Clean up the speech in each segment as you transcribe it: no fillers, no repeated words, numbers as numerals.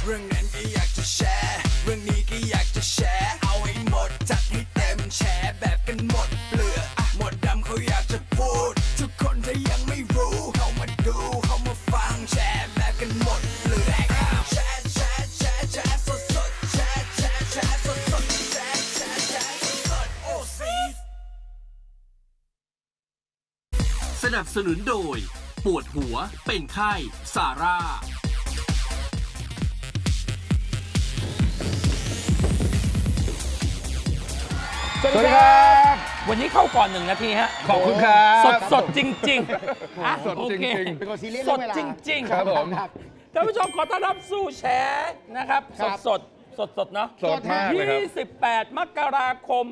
เรื่องนั้นก็อยากจะแชร์เรื่องนี้ก็อยากจะแชร์เอาให้หมดจัดให้เต็มแชร์แบบกันหมดเปลือกหมดดำเขาอยากจะพูดทุกคนถ้ายังไม่รู้เข้ามาดูเข้ามาฟังแชร์แบบกันหมดเปลือกแชร์แชร์แชร์แชร์สดสดแชร์แชร์แชร์สดสดแชร์แชร์แชร์สดสดโอ้ซีสนับสนุนโดยปวดหัวเป็นไข้ซาร่าสวัสดีครับวันนี้เข้าก่อน1 นาทีฮะขอบคุณครับสดจริงๆสดจริงเป็นคนซีเรียสสดจริงๆครับผมท่านผู้ชมขอต้อนรับสู่แชร์นะครับสดเนาะสดมากเลยครับ 28 มกราคม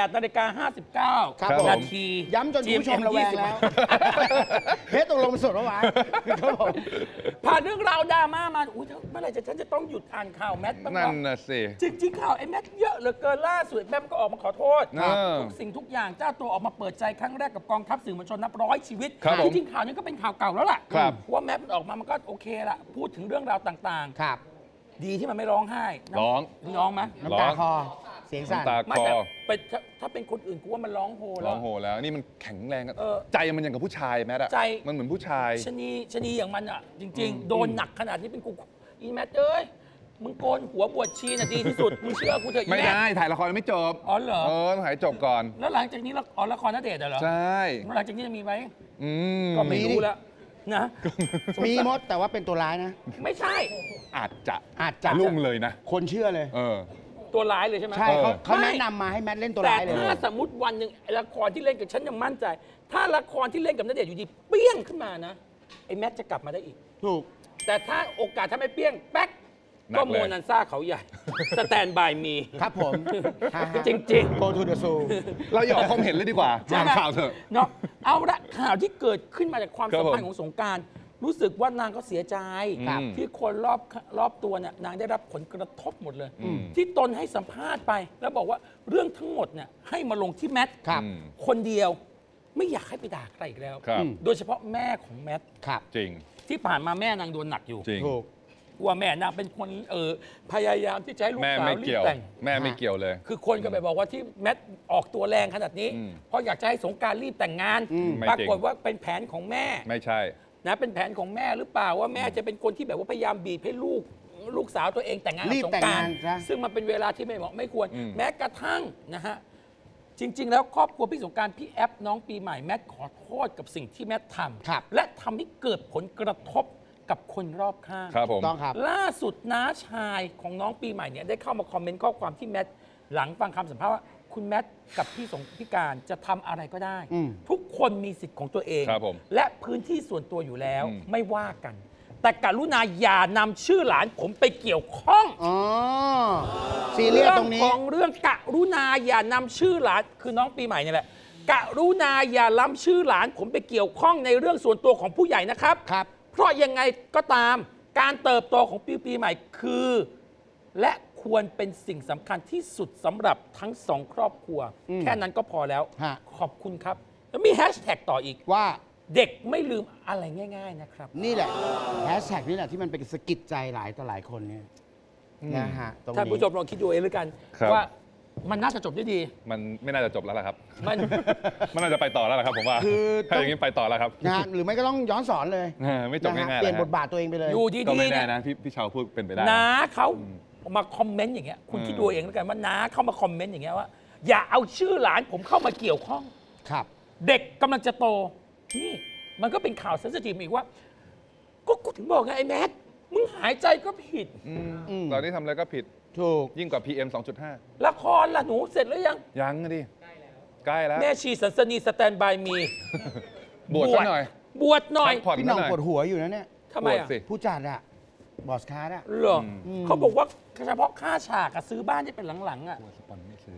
18:59 นาทีย้ำจนคุณผู้ชมระแวงแล้วเพชรตกลงสดแล้ววะครับผมผ่านเรื่องราวดราม่ามาอุ้ยเมื่อไหร่ฉันจะต้องหยุดอ่านข่าวแมทบ้างนั่นน่ะสิจริงๆข่าวไอ้แมทเยอะเหลือเกินล่าสุดแมทก็ออกมาขอโทษทุกสิ่งทุกอย่างเจ้าตัวออกมาเปิดใจครั้งแรกกับกองทัพสื่อมวลชนนับร้อยชีวิตจริงๆข่าวนี้ก็เป็นข่าวเก่าแล้วล่ะว่าแมทมันออกมามันก็โอเคละพูดถึงเรื่องราวต่างๆครับดีที่มันไม่ร้องไห้ร้องไหมน้ำตาคอเสียงสั่นไม่แต่ถ้าเป็นคนอื่นกูว่ามันร้องโหแล้วนี่มันแข็งแรงใจมันอย่างกับผู้ชายแมทอะใจมันเหมือนผู้ชายชนีอย่างมันอะจริงๆโดนหนักขนาดนี้เป็นกูอีแมทเอ้ยมึงโกนหัวบวชชีน่ะดีที่สุดมึงเชื่อกูเถอะไม่ได้ถ่ายละครไม่จบอ๋อเหรอต้องถ่ายจบก่อนแล้วหลังจากนี้ละครณเดชน์เหรอใช่หลังจากนี้จะมีไหมก็ไม่รู้แล้วนะมีมดแต่ว่าเป็นตัวร้ายนะไม่ใช่อาจจะลุ่งเลยนะคนเชื่อเลยตัวร้ายเลยใช่ไหมใช่เขาแนะนำมาให้แมทเล่นตัวร้ายเลยแต่ถ้าสมมติวันหนึ่งละครที่เล่นกับฉันยังมั่นใจถ้าละครที่เล่นกับณเดชน์อยู่ดีเปี้ยงขึ้นมานะไอ้แมทจะกลับมาได้อีกถูกแต่ถ้าโอกาสถ้าไม่เปี้ยงแป๊กก็โมนันซ่าเขาใหญ่สแตนบายมีครับผมจริงๆ Go to the zoo เราอย่าความเห็นเลยดีกว่าอ่านข่าวเถอะเนาะเอาละข่าวที่เกิดขึ้นมาจากความสัมพันธ์ของสงกรานต์รู้สึกว่านางก็เสียใจที่คนรอบตัวเนี่ยนางได้รับผลกระทบหมดเลยที่ตนให้สัมภาษณ์ไปแล้วบอกว่าเรื่องทั้งหมดเนี่ยให้มาลงที่แมทคนเดียวไม่อยากให้ไปด่าใครอีกแล้วโดยเฉพาะแม่ของแมทจริงที่ผ่านมาแม่นางโดนหนักอยู่จริงว่าแม่นางเป็นคนพยายามที่จะให้ลูกสาวรีบแต่งแม่ไม่เกี่ยวเลยคือคนก็ไปบอกว่าที่แมทออกตัวแรงขนาดนี้เพราะอยากจะให้สงกรานต์รีบแต่งงานปรากฏว่าเป็นแผนของแม่ไม่ใช่นะเป็นแผนของแม่หรือเปล่าว่าแม่จะเป็นคนที่แบบว่าพยายามบีบให้ลูกสาวตัวเองแต่งงานกับสงกรานต์ซึ่งมันเป็นเวลาที่ไม่เหมาะไม่ควรแม้กระทั่งนะฮะจริงๆแล้วครอบครัวพี่สงกรานต์พี่แอปน้องปีใหม่แมทขอโทษกับสิ่งที่แมททำและทำให้เกิดผลกระทบกับคนรอบข้างต้องครับล่าสุดน้าชายของน้องปีใหม่เนี่ยได้เข้ามาคอมเมนต์ข้อความที่แมทหลังฟังคำสัมภาษณ์ว่าคุณแมทกับพี่สงการจะทำอะไรก็ได้ทุกคนมีสิทธิ์ของตัวเองและพื้นที่ส่วนตัวอยู่แล้วไม่ว่ากันแต่กรุณาอย่านำชื่อหลานผมไปเกี่ยวข้องซีเรียสตรงนี้ของเรื่องกรุณาอย่านำชื่อหลานคือน้องปีใหม่นี่แหละกรุณาอย่าล้ำชื่อหลานผมไปเกี่ยวข้องในเรื่องส่วนตัวของผู้ใหญ่นะครับเพราะยังไงก็ตามการเติบโตของปีใหม่คือและควรเป็นสิ่งสำคัญที่สุดสำหรับทั้งสองครอบครัวแค่นั้นก็พอแล้วขอบคุณครับแล้วมีแฮชแท็กต่ออีกว่าเด็กไม่ลืมอะไรง่ายๆนะครับนี่แหละแฮชแท็กนี่แหละที่มันเป็นสะกิดใจหลายต่อหลายคนเนี่ยนะฮะท่านผู้ชมลองคิดดูเองแล้วกันว่ามันน่าจะจบได้ดีมันไม่น่าจะจบแล้วล่ะครับมันน่าจะไปต่อแล้วล่ะครับผมว่าคือถ้าอย่างนี้ไปต่อแล้วครับนะหรือไม่ก็ต้องย้อนสอนเลยไม่จบง่ายๆเปลี่ยนบทบาทตัวเองไปเลยอยู่ดีๆก็ไม่แน่นะพี่ชาวพูดเป็นไปได้น้าเขามาคอมเมนต์อย่างเงี้ยคุณคิดดูเองแล้วกันว่าน้าเข้ามาคอมเมนต์อย่างเงี้ยว่าอย่าเอาชื่อหลานผมเข้ามาเกี่ยวข้องครับเด็กกำลังจะโตนี่มันก็เป็นข่าวเซนซิทีฟอีกว่าก็กูถึงบอกไงไอ้แมทมึงหายใจก็ผิดตอนนี้ทำอะไรก็ผิดถูกยิ่งกว่า PM 2.5 ละครล่ะหนูเสร็จหรือยังดิใกล้แล้วแม่ชีสันสนีสแตนบายมีบวชหน่อยพี่น้องปวดหัวอยู่นะเนี่ยทำไมอ่ะผู้จัดอ่ะบอสคาร์ดอ่ะเหรอเขาบอกว่าเฉพาะค่าฉากซื้อบ้านที่เป็นหลังๆอ่ะสปอนไม่ซื้อ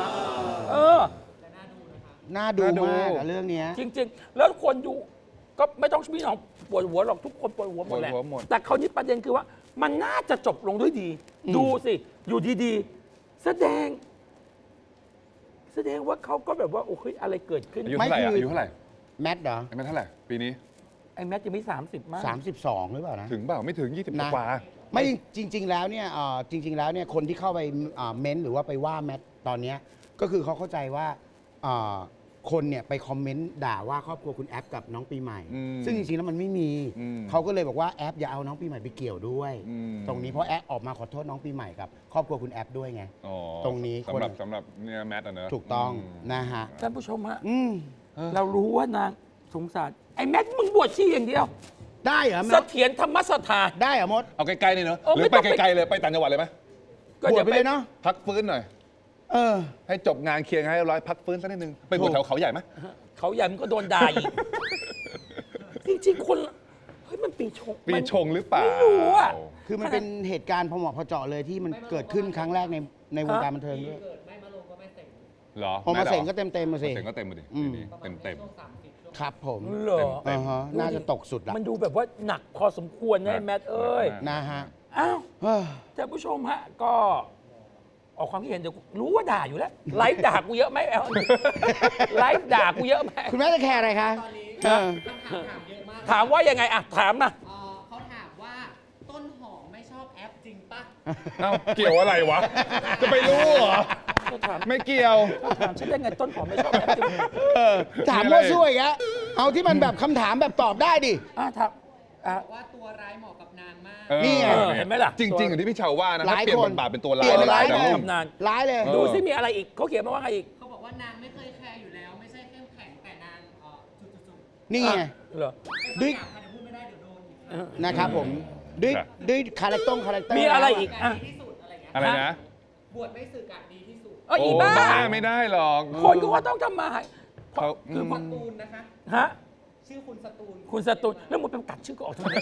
น่าดูมากเรื่องนี้จริงๆแล้วคนดูก็ไม่ต้องพี่น้องปวดหัวหรอกทุกคนปวดหัวหมดแหละแต่คราวนี้ประเด็นคือว่ามันน่าจะจบลงด้วยดีดูสิอยู่ดีๆแสดงว่าเขาก็แบบว่าโอ้ยอะไรเกิดขึ้นอายุเท่าไหร่แมทเหรอแมทเท่าไหร่ปีนี้ไอ้แมทยังไม่30มาก 32หรือเปล่านะถึงเปล่าไม่ถึง20กว่าไม่จริง ๆ แล้วเนี่ยจริง ๆ แล้วเนี่ยคนที่เข้าไปเม้นต์หรือว่าไปว่าแมทตอนเนี้ยก็คือเขาเข้าใจว่าคนเนี่ยไปคอมเมนต์ด่าว่าครอบครัวคุณแอปกับน้องปีใหม่ซึ่งจริงๆแล้วมันไม่มีเขาก็เลยบอกว่าแอปอย่าเอาน้องปีใหม่ไปเกี่ยวด้วยตรงนี้เพราะแอปออกมาขอโทษน้องปีใหม่กับครอบครัวคุณแอปด้วยไงตรงนี้สำหรับเนี่ยแมทอะเนอะถูกต้องนะฮะท่านผู้ชมฮะเรารู้ว่านางสงสารไอ้แมทมึงบวชชีอย่างเดียวได้เหรอเสถียรธรรมสถานได้เหรอมดเอาไกลๆเลยเนอะหรือไปไกลๆเลยไปต่างจังหวัดเลยไหมบวชไปเลยเนาะพักฟื้นหน่อยให้จบงานเคลียร์ให้ร้อยพักฟื้นสักนิดนึงไปบวชแถวเขาใหญ่ไหมเขาใหญ่มันก็โดนด่าอีกจริงๆคนเฮ้ยมันปีชงหรือเปล่าไม่รู้อ่ะคือมันเป็นเหตุการณ์พอเหมาะพอเจาะเลยที่มันเกิดขึ้นครั้งแรกในวงการบันเทิงด้วยหรอพอมาเสงก็เต็มมาสิเสงก็เต็มมาดิเต็มครับผมเหรอน่าจะตกสุดละมันดูแบบว่าหนักพอสมควรนะแมทเอ้ยนะฮะอ้าวท่านผู้ชมฮะก็ออกความคิดเห็นเดี๋ยวรู้ว่าด่าอยู่แล้วไลฟ์ด่ากูเยอะไหมแอลไลฟ์ด่ากูเยอะไหมคุณแม่จะแคร์อะไรคะตอนนี้คำถามเยอะมากถามว่ายังไงอะถามมาเขาถามว่าต้นหอมไม่ชอบแอปจริงปะเอ้าเกี่ยวอะไรวะจะไปรู้เหรอไม่เกี่ยวถามฉันได้ไงต้นหอมไม่ชอบแอปจริงถามว่าช่วยแกเอาที่มันแบบคำถามแบบตอบได้ดิถามว่าตัวร้ายเหมาะกับนางมากนี่ไงเห็นไหมล่ะจริงๆอย่างที่พี่เชาว่านะถ้าเปลี่ยนบทบาทเป็นตัวร้ายร้ายเลยดูซิมีอะไรอีกเขาเขียนมาว่าไงอีกเขาบอกว่านางไม่เคยแคร์อยู่แล้วไม่ใช่เข้มแข็งแต่นางนี่ไงเหรอด้วยพูดไม่ได้เดี๋ยวโดนนะครับผมด้วยคาแรคเตอร์มีอะไรอีกอะไรนะบวชไม่สึกดีที่สุดอีบ้าไม่ได้หรอกคนก็ต้องทำมาคือสตูนนะคะฮะชื่อคุณสตูนแล้วมันเป็นกัดชื่อก็ออกทำไม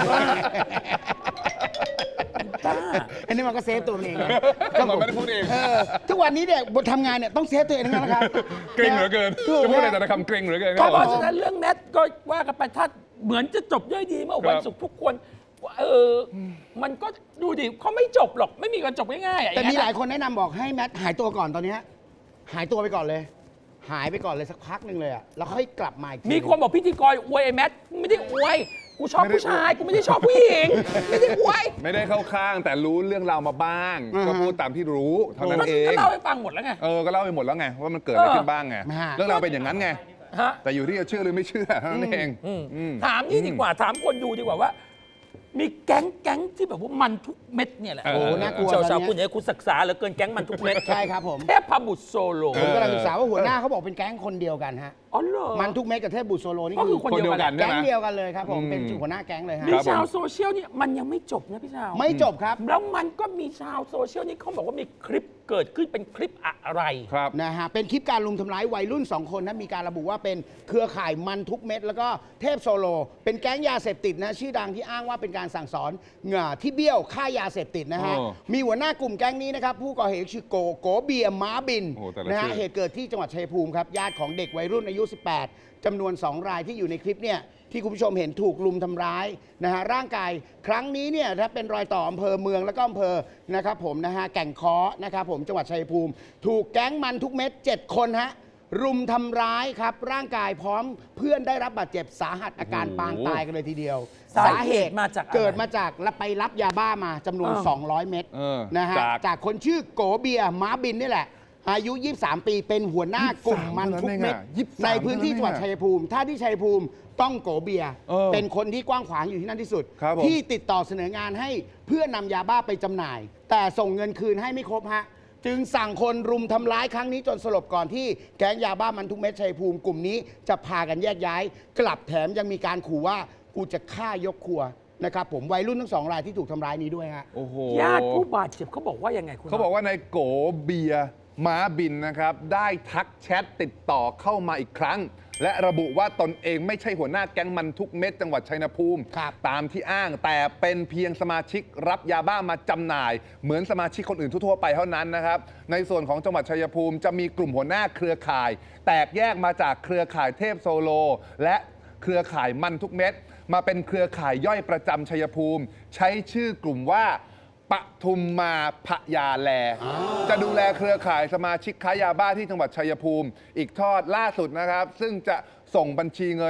อันนี้มันก็เซฟตัวเองก็มันไม่ได้พูดเองทุกวันนี้เนี่ยบททำงานเนี่ยต้องเซฟตัวเองนะครับเกรงเหลือเกินจะพูดอะไรแต่ละคำเกรงเหลือเกินเพราะฉะนั้นเรื่องแมทก็ว่ากันไปถ้าเหมือนจะจบด้วยดีเมื่อวันศุกร์ทุกคนมันก็ดูดิเขาไม่จบหรอกไม่มีการจบง่ายๆแต่มีหลายคนแนะนำบอกให้แมทหายตัวก่อนตอนนี้หายตัวไปก่อนเลยหายไปก่อนเลยสักพักหนึ่งเลยอ่ะแล้วค่อยกลับมาอีกมีคนบอกพิธีกรอวยไอ้แมทไม่ได้อวยกูชอบผู้ชายกูไม่ได้ชอบผู้หญิงไม่ได้อวยไม่ได้เข้าข้างแต่รู้เรื่องราวมาบ้างก็พูดตามที่รู้เท่านั้นเองก็เล่าให้ฟังหมดแล้วไงก็เล่าไปหมดแล้วไงว่ามันเกิดอะไรขึ้นบ้างไงเรื่องราวเป็นอย่างนั้นไงแต่อยู่ที่จะเชื่อหรือไม่เชื่อเท่านั้นเองถามนี่ดีกว่าถามคนดูดีกว่าว่ามีแก๊งที่แบบว่ามันทุกเม็ดเนี่ยแหละโอ้น่ากลัวชาวคุณเนี่ยคุณศึกษาเหลือเกินแก๊งมันทุกเม็ดใช่ครับผมเทพบุตรโซโลผมกำลังศึกษาว่าหัวหน้าเขาบอกเป็นแก๊งคนเดียวกันฮะอ๋อเหรอมันทุกเม็ดกับเทพบุตรโซโลนี่คือคนเดียวกันแก๊งเดียวกันเลยครับผมเป็นหัวหน้าแก๊งเลยฮะมีชาวโซเชียลนี่มันยังไม่จบนะพี่ชาวไม่จบครับแล้วมันก็มีชาวโซเชียลนี่เขาบอกว่ามีคลิปเกิดขึ้นเป็นคลิปอะไรนะฮะเป็นคลิปการลุมทำร้ายวัยรุ่น2คนนะมีการระบุว่าเป็นเครือข่ายมันทุกเม็ดแล้วก็เทพโซโลเป็นแก๊งยาเสพติดนะชื่อดังที่อ้างว่าเป็นการสั่งสอนที่เบี้ยวค่ายาเสพติดนะฮะมีหัวหน้ากลุ่มแก๊งนี้นะครับผู้ก่อเหตุชื่อโกเบียม้าบินนะฮะเหตุเกิดที่จังหวัดชัยภูมิครับญาติของเด็กวัยรุ่นอายุ18จำนวน2รายที่อยู่ในคลิปเนี่ยที่คุณผู้ชมเห็นถูกลุมทำร้ายนะฮะร่างกายครั้งนี้เนี่ยถ้าเป็นรอยต่ออำเภอเมืองแล้วก็อำเภอนะครับผมนะฮะแก่งค้อนะครับผมจังหวัดชัยภูมิถูกแก๊งมันทุกเม็ด7คนฮะรุมทำร้ายครับร่างกายพร้อมเพื่อนได้รับบาดเจ็บสาหัสอาการปางตายกันเลยทีเดียวสาเหตุมาจากเกิดมาจากไปรับยาบ้ามาจำนวน200 เม็ดนะฮะจากคนชื่อโกเบียม้าบินนี่แหละอายุ23ปีเป็นหัวหน้ากลุ่มมันทุกเม็ดในพื้นที่จังหวัดชัยภูมิถ้าที่ชัยภูมิต้องโกเบียเป็นคนที่กว้างขวางอยู่ที่นั่นที่สุดที่ติดต่อเสนองานให้เพื่อนำยาบ้าไปจำหน่ายแต่ส่งเงินคืนให้ไม่ครบฮะจึงสั่งคนรุมทำร้ายครั้งนี้จนสลบก่อนที่แก๊งยาบ้ามันทุกเม็ดชัยภูมิกลุ่มนี้จะพากันแยกย้ายกลับแถมยังมีการขู่ว่ากูจะฆ่ายกครัวนะครับผมวัยรุ่นทั้ง2รายที่ถูกทำร้ายนี้ด้วยฮะญาติผู้บาดเจ็บเขาบอกว่ายังไงคุณเขาบอกว่าในโกเบียม้าบินนะครับได้ทักแชทติดต่อเข้ามาอีกครั้งและระบุว่าตนเองไม่ใช่หัวหน้าแก๊งมันทุกเม็ดจังหวัดชัยภูมิตามที่อ้างแต่เป็นเพียงสมาชิกรับยาบ้ามาจำหน่ายเหมือนสมาชิกคนอื่นทั่วไปเท่านั้นนะครับในส่วนของจังหวัดชัยภูมิจะมีกลุ่มหัวหน้าเครือข่ายแตกแยกมาจากเครือข่ายเทพโซโลและเครือข่ายมันทุกเม็ดมาเป็นเครือข่ายย่อยประจำชัยภูมิใช้ชื่อกลุ่มว่าปทุมมาพยาแลจะดูแลเครือข่ายสมาชิกค้ายาบ้าที่จังหวัดชัยภูมิอีกทอดล่าสุดนะครับซึ่งจะส่งบัญชีเงิน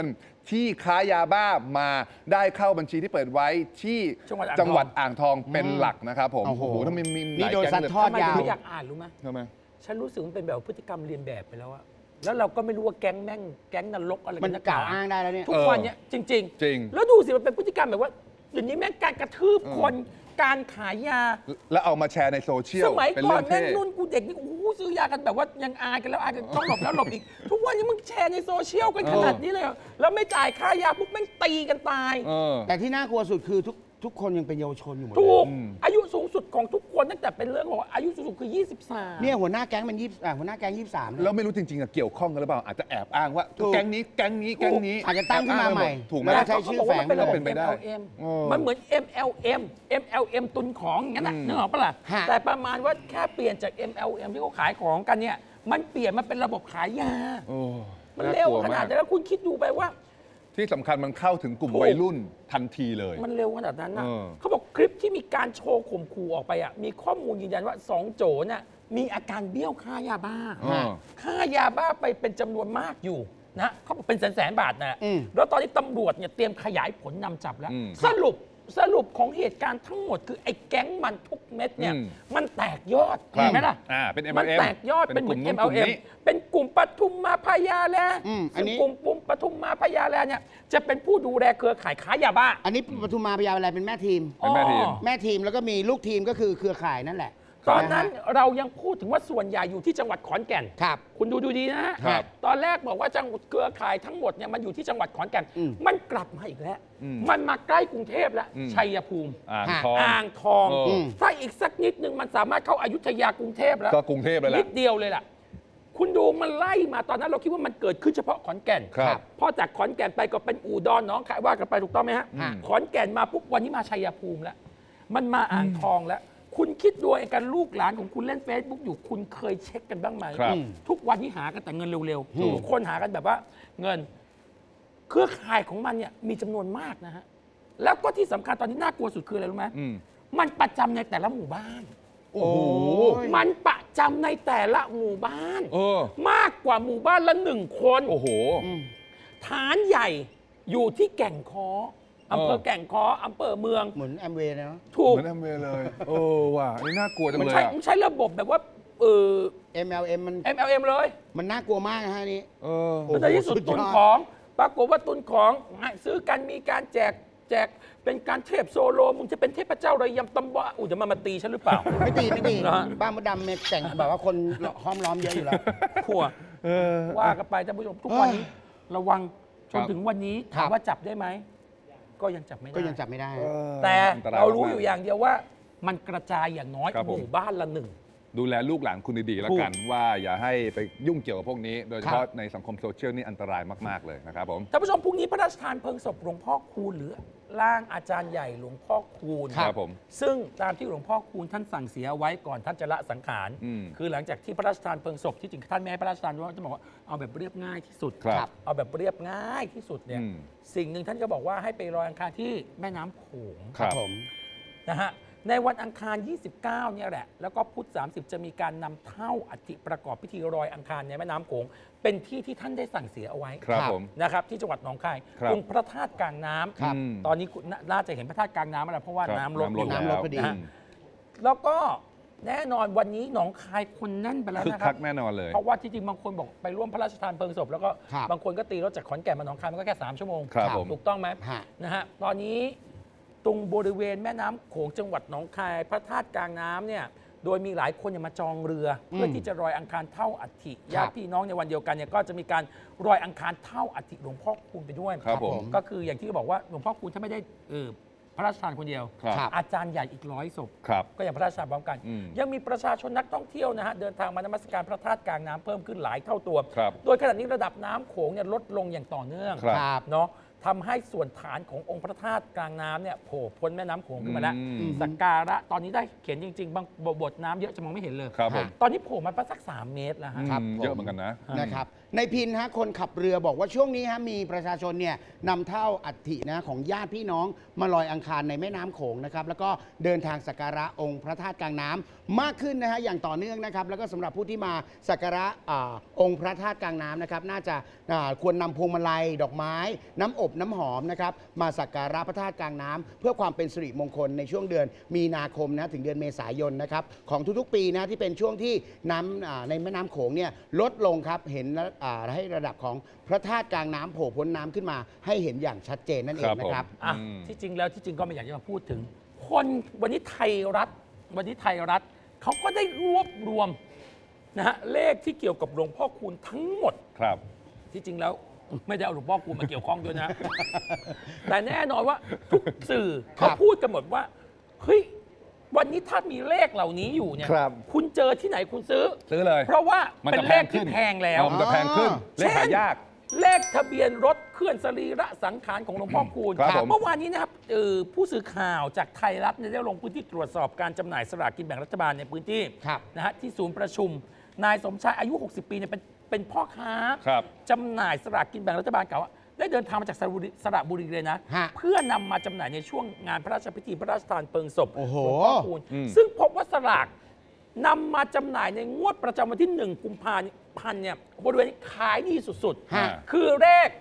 ที่ค้ายาบ้ามาได้เข้าบัญชีที่เปิดไว้ที่จังหวัดอ่างทองเป็นหลักนะครับผมโอ้โหทำไมมีหนี่ลายโดนแก๊งซัดเลยทอดทำไมยาวถึงอยากอ่านรู้ไหมทำไมฉันรู้สึกมันเป็นแบบพฤติกรรมเรียนแบบไปแล้วอะแล้วเราก็ไม่รู้ว่าแก๊งแม่งแก๊งนรกอะไรมันนักล่าวอ้างได้แล้วเนี่ยทุกวันเนี้ยจริงจริงแล้วดูสิมันเป็นพฤติกรรมแบบว่าเดี๋ยวนี้แม่งการกระทืบคนการขายยาแล้วเอามาแชร์ในโซเชียลสมัยเป็นก่อเรื่นองแม่งเท่รุ่นกูเด็กนี่โอ้โหซื้อยากันแบบว่ายังอายกันแล้วอายกันต้องหลบแล้วหลบอีก ทุกวันนี้มึงแชร์ในโซเชียลกันขนาดนี้เลยเหรอแล้วไม่จ่ายค่ายาปุ๊บแม่งตีกันตายแต่ที่น่ากลัวสุดคือทุกคนยังเป็นเยาวชนอยู่หมดเลยถูกอายุสูงสุดของทุกคนตั้งแต่เป็นเรื่องของอายุสูงสุดคือ 23 เนี่ยหัวหน้าแก๊งมันหัวหน้าแก๊ง23นะแล้วไม่รู้จริงๆอะเกี่ยวข้องกันหรือเปล่าอาจจะแอบอ้างว่าถูกแก๊งนี้แก๊งนี้แก๊งนี้อาจจะตั้งขึ้นมาใหม่ถูกไหมแล้วใช้ชื่อแฝงเป็นระบบเป็นไปได้ MLM เออมันเหมือน MLM ตุนของอย่างนั้นน่ะนึกออกปะล่ะฮะแต่ประมาณว่าแค่เปลี่ยนจาก MLM ที่เขาขายของกันเนี่ยมันเปลี่ยนมาเป็นระบบขายยาโอ้มันเร็วขนาดนั้นแล้วคุณคิดดูไปว่าที่สำคัญมันเข้าถึงกลุ่มถูกวัยรุ่นทันทีเลยมันเร็วขนาดนั้นนะเออเขาบอกคลิปที่มีการโชว์ข่มขู่ออกไปอ่ะมีข้อมูลยืนยันว่าสองโจน่ะมีอาการเบี้ยวค่ายาบ้า ค่ายาบ้าไปเป็นจำนวนมากอยู่นะเขาบอกเป็นแสนบาทนะ แล้วตอนนี้ตำรวจเนี่ยเตรียมขยายผลนำจับแล้ว สรุปของเหตุการณ์ทั้งหมดคือไอ้แก๊งมันทุกเม็ดเนี่ยมันแตกยอดครับเห็นไหมล่ะเป็นมัน MLM แตกยอดเป็นเหมือนกลุ่กลุ่ MLM นี้เป็นกลุ่มปทุมมาพยาแลอันนี้ซึ่งกลุ่มปทุมมาพยาแลเนี่ยจะเป็นผู้ดูแลเครือข่ายค้ายาบ้าอันนี้ปทุมมาพยาอะไรเป็นแม่ทีมเป็นแม่ทีมแม่ทีมแล้วก็มีลูกทีมก็คือเครือข่ายนั่นแหละตอนนั้นนะฮะเรายังพูดถึงว่าส่วนใหญ่อยู่ที่จังหวัดขอนแก่นครับคุณดูดีนะฮะครับตอนแรกบอกว่าจังหวัดเครือข่ายทั้งหมดเนี่ยมันอยู่ที่จังหวัดขอนแก่น มันกลับมาอีกแล้ว มันมาใกล้กรุงเทพแล้ว ชัยภูมิอ่างทองอ่างทองเออถ้าอีกสักนิดนึงมันสามารถเข้าอายุทยากรุงเทพแล้วก็กรุงเทพเลยแหนิละดเดียวเลยล่ะ คุณดูมันไล่มาตอนนั้นเราคิดว่ามันเกิดขึ้นเฉพาะขอนแก่นครับพอจากขอนแก่นไปก็เป็นอุดรหนองคายว่ากันไปถูกต้องไหมฮะ ขอนแก่นมาปุ๊บวันนี้มาชัยภูมิแล้ว มันมาอ่างทองแล้ว คุณคิดดูเองกันลูกหลานของคุณเล่น Facebook อยู่คุณเคยเช็คกันบ้างไหมครับทุกวันนี้หากันแต่เงินเร็วๆทุกคนหากันแบบว่าเงิน เครือข่ายของมันเนี่ยมีจำนวนมากนะฮะ แล้วก็ที่สำคัญตอนนี้น่ากลัวสุดคืออะไรรู้ไหมมันประจำในแต่ละหมู่บ้านโอ้โหมันประจำในแต่ละหมู่บ้านเออมากกว่าหมู่บ้านละ1 คนโอ้โหฐานใหญ่อยู่ที่แก่งค้ออำเภอแก่งค้ออำเภอเมืองเหมือนแอมเวย์นะถูกเหมือนแอมเวย์เลยโอ้ว่ะอันนี่น่ากลัวจังมันเลยใช้อะมันใช้ระบบแบบว่า MLM มัน MLM เลยมันน่ากลัวมากนะฮะอันนี้เออโอ้โหในที่สุดสุดยอดตุนของปรากฏว่าตุนของซื้อกันมีการแจกเป็นการเทพโซโลมึงจะเป็นเทพเจ้าระยำตำบะอุ้ยเดี๋ยวมันมาตีฉันหรือเปล่าไม่ตีเหรอฮะบ้านมดดำเนี่ยแต่งแบบว่าคนห้อมล้อมเยอะอยู่แล้วขัวว่ากันไปท่านผู้ชมทุกวันนี้ระวังจนถึงวันนี้ครัถามบว่าจับได้ไหมก็ยังจับไม่ได้ก็ยังจับไม่ได้แต่อันตรายเรารู้มากอยู่อย่างเดียวว่า มันกระจายอย่างน้อยครับหผมมู่บ้านละ 1 ดูแลลูกหลานคุณดีๆแล้วกันว่าอย่าให้ไปยุ่งเกี่ยวกับพวกนี้ โดยเฉพาะในสังคมโซเชียลนี่อันตรายมากๆเลยนะครับผมท่านผู้ชมพรุ่งนี้พระราชทานเพลิงศพหลวงพ่อคูณหรือร่างอาจารย์ใหญ่หลวงพ่อคูณครับผมซึ่งตามที่หลวงพ่อคูณท่านสั่งเสียไว้ก่อนท่านจะละสังขาร คือหลังจากที่พระราชทานเพลิงศพที่จริงท่านไม่ให้พระราชทานด้วยท่านบอกว่าเอาแบบเรียบง่ายที่สุดครับเอาแบบเรียบง่ายที่สุดเนี่ยสิ่งหนึ่งท่านก็บอกว่าให้ไปลอยอังคารที่แม่น้ำโขงครับผมนะฮะในวันอังคาร 29 เนี่ยแหละ แล้วก็พุธ 30 จะมีการนำเท่าอัฐิประกอบพิธีลอยอังคารในแม่น้ำโขงเป็นที่ที่ท่านได้สั่งเสียเอาไว้ครับผมนะครับที่จังหวัดหนองคายครับตรงพระธาตุกลางน้ำครับตอนนี้คุณน่าจะเห็นพระธาตุกลางน้ำแล้วเพราะว่าครับน้ำลดอยู่น้ำลดพอดีนะฮะแล้วก็แน่นอนวันนี้หนองคายคนแน่นไปแล้วคึกนะคคัรับกแน่นอนเลยเพราะว่าที่จริงบางคนบอกไปร่วมพระราชทานเพลิงศพแล้วก็ครับบางคนก็ตีรถจากขอนแก่นมาหนองคายมันก็แค่3 ชั่วโมงครับผมถูกต้องไหมฮะนะฮะตอนนี้ตรงบริเวณแม่น้ำโขงจังหวัดหนองคายพระธาตุกลางน้ำเนี่ยโดยมีหลายคนเนี่ยมาจองเรือ เพื่อที่จะลอยอังคารเท่าอัฐิญาติพี่น้องในวันเดียวกันเนี่ยก็จะมีการลอยอังคารเท่าอัฐิหลวงพ่อคูณไปด้วยครับผมก็คืออย่างที่บอกว่าหลวงพ่อคูณท่านไม่ได้พระราชทานคนเดียวครับอาจารย์ใหญ่อีก100 ศพครับก็อย่างพระราชทานพร้อมกัน ยังมีประชาชนนักท่องเที่ยวนะฮะเดินทางมานมัสการพระธาตุกลางน้ำเพิ่มขึ้นหลายเท่าตัวครับโดยขณะนี้ระดับน้ำโขงเนี่ยลดลงอย่างต่อเนื่องครับเนาะทำให้ส่วนฐานขององค์พระธาตุกลางน้ำเนี่ยโผล่พ้นแม่น้ำโขงขึ้นมาแล้วสักการะตอนนี้ได้เขียนจริง ๆ บางบทน้ำเยอะจะมองไม่เห็นเลยครับผมตอนนี้โผล่มาประมาณสัก3 เมตรแล้วฮะครับเยอะเหมือนกันนะนะครับในพินฮะคนขับเรือบอกว่าช่วงนี้ฮะมีประชาชนเนี่ยนำเท่าอัฐินะของญาติพี่น้องมาลอยอังคารในแม่น้ำโขงนะครับแล้วก็เดินทางสักการะองค์พระธาตุกลางน้ำมากขึ้นนะฮะอย่างต่อเนื่องนะครับแล้วก็สำหรับผู้ที่มาสักการะองค์พระธาตุกลางน้ำนะครับน่าจะควรนำพวงมาลัยดอกไม้น้ำอบน้ำหอมนะครับมาสักการะพระธาตุกลางน้ำเพื่อความเป็นสิริมงคลในช่วงเดือนมีนาคมนะถึงเดือนเมษายนนะครับของทุกๆปีนะที่เป็นช่วงที่น้ำในแม่น้ำโขงเนี่ยลดลงครับเห็นให้ระดับของพระธาตุกลางน้ำโผล่พ้นน้ำขึ้นมาให้เห็นอย่างชัดเจนนั่นเองนะครับที่จริงก็ไม่อยากจะมาพูดถึงคนวันนี้ไทยรัฐเขาก็ได้รวบรวมนะฮะเลขที่เกี่ยวกับหลวงพ่อคูณทั้งหมดครับที่จริงแล้วไม่ได้เอาหลวงพ่อคูณมาเกี่ยวข้องด้วยนะ แต่แน่นอนว่าทุกสื่อเขาพูดกันหมดว่าเฮ้ยวันนี้ถ้ามีเลขเหล่านี้อยู่เนี่ยคุณเจอที่ไหนคุณซื้อเลยเพราะว่าเป็นเลขที่แพงแล้วมันจะแพงขึ้นเลขหายากเลขทะเบียนรถเคลื่อนสรีระสังขารของหลวงพ่อคูณเมื่อวานนี้นะครับผู้สื่อข่าวจากไทยรัฐได้ลงพื้นที่ตรวจสอบการจำหน่ายสลากกินแบ่งรัฐบาลในพื้นที่นะฮะที่ศูนย์ประชุมนายสมชายอายุ60 ปีเนี่ยเป็นพ่อค้าจำหน่ายสลากกินแบ่งรัฐบาลกล่าวว่าได้เดินทางมาจากสระบุรีเลยนะเพื่อนำมาจำหน่ายในช่วงงานพระราชพิธีพระราชทานเพลิงศพหลวงพ่อคูณซึ่งพบว่าสลากนำมาจำหน่ายในงวดประจำวันที่1 กุมภาพันธ์เนี่ยบริเวณขายดีสุดๆคือเลข